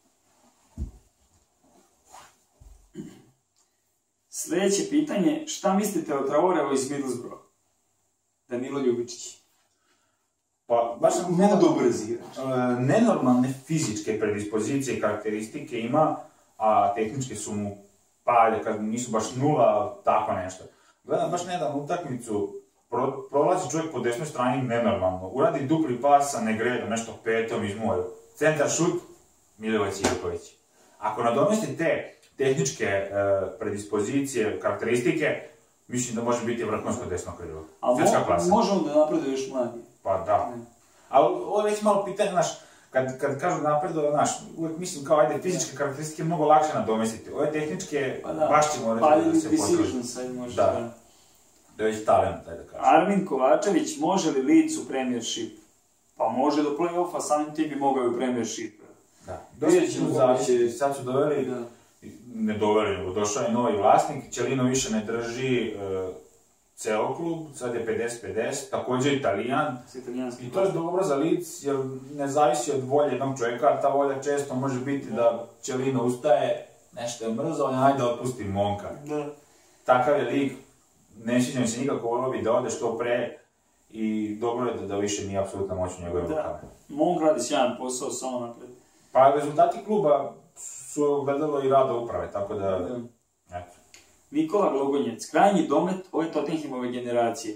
Sljedeće pitanje, šta mislite o Traoreu iz Middlesbrougha? Danilo Ljubičić. Pa, baš sam mnogo brzi igrač. Nenormalne fizičke predispozicije i karakteristike ima, a tehničke su mu palje, kad nisu baš nula, tako nešto. Gledam baš nedavnu utakmicu, pro, prolazi čovjek po desnoj strani nenormalno, uradi dupli pas sa Negredom, nešto petom iz moju. Centar šut, Milivojević Ivković. Ako nadomesti te tehničke e, predispozicije, karakteristike, mislim da može biti vrhunsko desno krilo. Ali mo- možemo da napreduje još mladi. Pa da. Ne. Ali ovo je već malo pitanje, znaš, kad, kad kažu napreduje, znaš, uvijek mislim kao, ajde, fizičke karakteristike mnogo lakše nadomestiti. Ove tehničke, pa baš ćemo reći pa, da se potruži. Da. Da. Da je već talent, taj da kažem. Armin Kovačević, može li Leeds u Premiership? Pa može do play-offa, samim tim bi mogao u Premiership. Da. Dosta ćemo zavisi, sad su doveli, da. ne doveli, nego došao je novi vlasnik, Ćelino više ne drži uh, ceo klub, sad je pedeset pedeset, također Italijan. I to je dobro za Leeds, jer ne zavisi od volje jednog čovjeka, a ta volja često može biti da, da Ćelino ustaje, nešto je mrzo, on ajde da otpusti momka. Da. Takav je lik, ne sviđam se nikako, volio bi da ode što pre i dobro je da, da više nije apsolutna moć u njegove rukama. Monk radi sjajan posao, samo napred. Pa rezultati kluba su gledalo i rada uprave, tako da... da. Eto. Nikola Glogonjec, krajnji domet ove Tottenhamove generacije.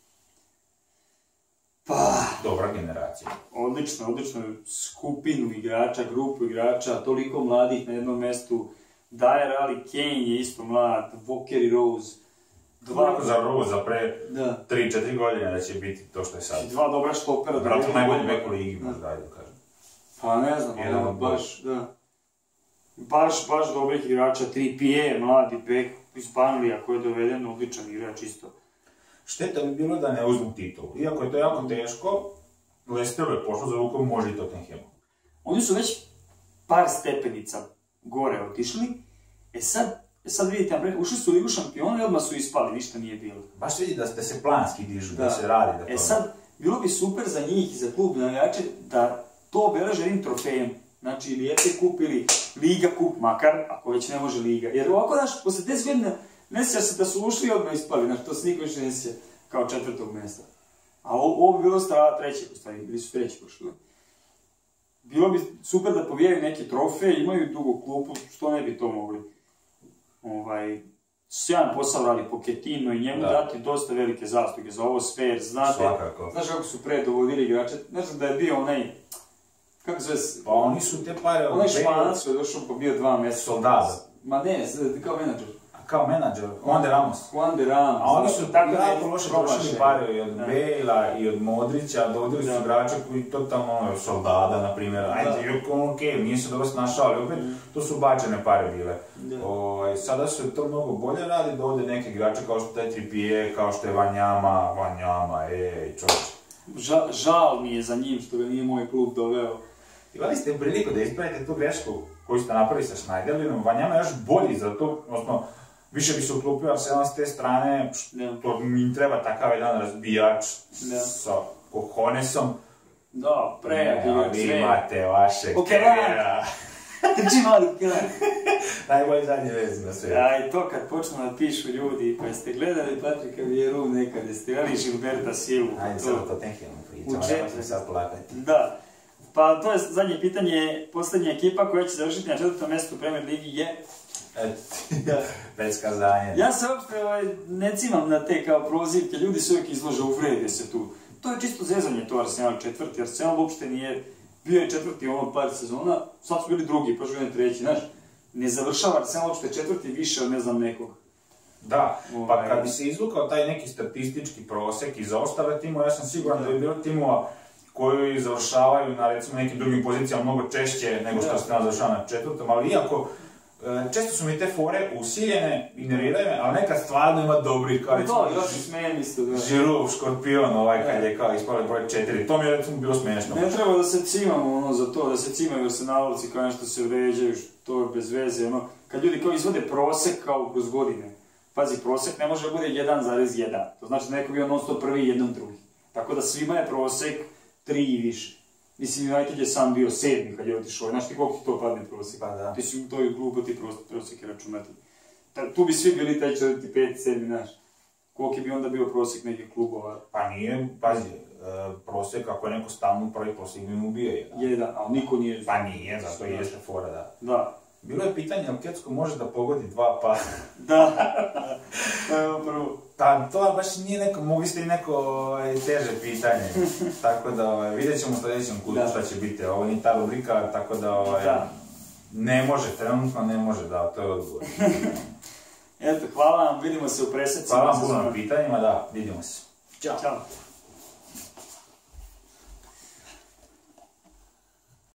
Pa... Dobra generacija. Odlično, odlično. Skupinu igrača, grupu igrača, toliko mladih na jednom mjestu. Dyer, Ali, Kane je isto mlad, Walker i Rose. Dva... Za Rose, za pre tri četiri godine da će biti to što je sad. Dva dobra štopera. Vratno najbolji bek u ligi, možda, ajde da kažem. Pa ne znam, ali baš, da. Baš, baš dobrih igrača, tri P A, mladi bek iz Banlija koji je doveden, odličan igrač isto. Šteta bi bilo da ne uzmu titulu. Iako je to jako teško, Leicesteru je pošlo za rukom, može i Tottenhamu. Oni su već par stepenica gore otišli, e sad, sad vidite, napred, ušli su u Ligu šampiona i odmah su ispali, ništa nije bilo. Baš vidi da, da se planski dižu, da, da se radi. Da to... E sad, bilo bi super za njih i za klub navijače da to obeleže jednim trofejem. Znači, ili F A kup ili Liga kup, makar, ako već ne može Liga. Jer ovako, znaš, posle deset godina ne sjeća se da su ušli i odmah ispali, znači, to se niko više ne sjeća kao četvrtog mjesta. A ovo, ovo bi bilo strava trećeg, u stvari, bili su treći pošli. Bilo bi super da povijaju neke trofeje, imaju dugu klupu, što ne bi to mogli. Ovaj, sjajan posao radi Pochettino i njemu da. Dati dosta velike zasluge za ovo sve, jer znate, svakako. Znaš kako su pre dovodili igrače, ne znam da je bio onaj, kako zove se? Pa oni su te pare... Onaj Španac koji je došao pa bio dva mjeseca. Soldado. Ma ne, kao menadžer. A kao menadžer? Juan de Ramos. Juan de Ramos. A oni su tako jako loše trošili pare i od Bale-a i od Modrića, dovodili su igrača koji totalno ono, Soldada, na primjer. Ajde, Joko, okej, nije se dobro snašao, ali opet mm. to su bačene pare bile. O, sada se to mnogo bolje radi, dovode neke igrače kao što je Trippier, kao što je Wanyama, Wanyama, ej, čovječ. Žal, žal mi je za njim što ga nije moj klub doveo. Imali ste priliku da ispravite tu grešku koju ste napravili sa Schneiderlinom, Wanyama je još bolji za to, odnosno više bi se uklopio Arsenal s te strane, što mi treba takav jedan razbijač ne. Sa Kohonesom. Da, prejak igrač. Vi imate vaše okay, kevera. Trči mali kevera. Najbolji zadnje vezi na svijetu. A i to kad počnu da pišu ljudi, pa jeste gledali Patrika Vieru nekad, jeste gledali Gilberta Silvu. Ajde, sad o Tottenhamu pričamo, nema se sad polakati. Da. Pa to je zadnje pitanje, posljednja ekipa koja će završiti na četvrtom mjestu u Premier Ligi je... Da. Bez kazanja. Ja se uopšte ovaj, ne cimam na te kao prozivke, ljudi se uvijek izlože, uvrede se tu. To je čisto zezanje to Arsenal četvrti, Arsenal uopšte nije, bio je četvrti ono par sezona, sad su bili drugi, pa žujem treći, znaš. Ne završava Arsenal uopšte četvrti više od ne znam nekog. Da, pa kad bi se izvukao taj neki statistički prosek iz ostale timova, ja sam siguran da bi bilo timova koji završavaju na recimo nekim drugim pozicijama mnogo češće nego što Arsenal završava na četvrtom, ali iako često su mi te fore usiljene i nerviraju me, ali nekad stvarno ima dobrih, kao recimo... Da, još i smijem isto, da. Žirov, Škorpion, ovaj kad je kao ispali broj četiri, to mi je recimo bilo smiješno. Ne treba da se cimamo ono za to, da se cimaju Arsenalovci kao nešto se vređaju, to je bez veze, ono... Kad ljudi kao izvode prosek kao kroz godine, pazi, prosek ne može da bude jedan zarez jedan, to znači da neko bio non stop prvi i jedan drugi. Tako da svima je prosek tri i više. Mislim, United je sam bio sedmi kad je otišao, znaš ti koliko ti to padne prosek? Pa da. Ti su to je glupo ti proseke računati. Tu bi svi bili taj četvrti, peti, sedmi, znaš. Koliko bi onda bio prosek nekih klubova? Pa nije, pazi, prosek, ako je neko stalno prvi prosek bi mu bio jedan. Jedan, ali niko nije... Pa nije, zato je jeste fora, da. Da. Bilo je pitanje, ali Kecko može da pogodi dva pa... Da, to je ovo prvo. Pa to baš nije neko, mogli ste i neko teže pitanje. Tako da vidjet ćemo u sljedećem kutu šta će biti. Ovo nije ta rubrika, tako da ne može, trenutno ne može, da, to je odgovor. Eto, hvala vam, vidimo se u presecima. Hvala vam puno na pitanjima, da, vidimo se. Ćao.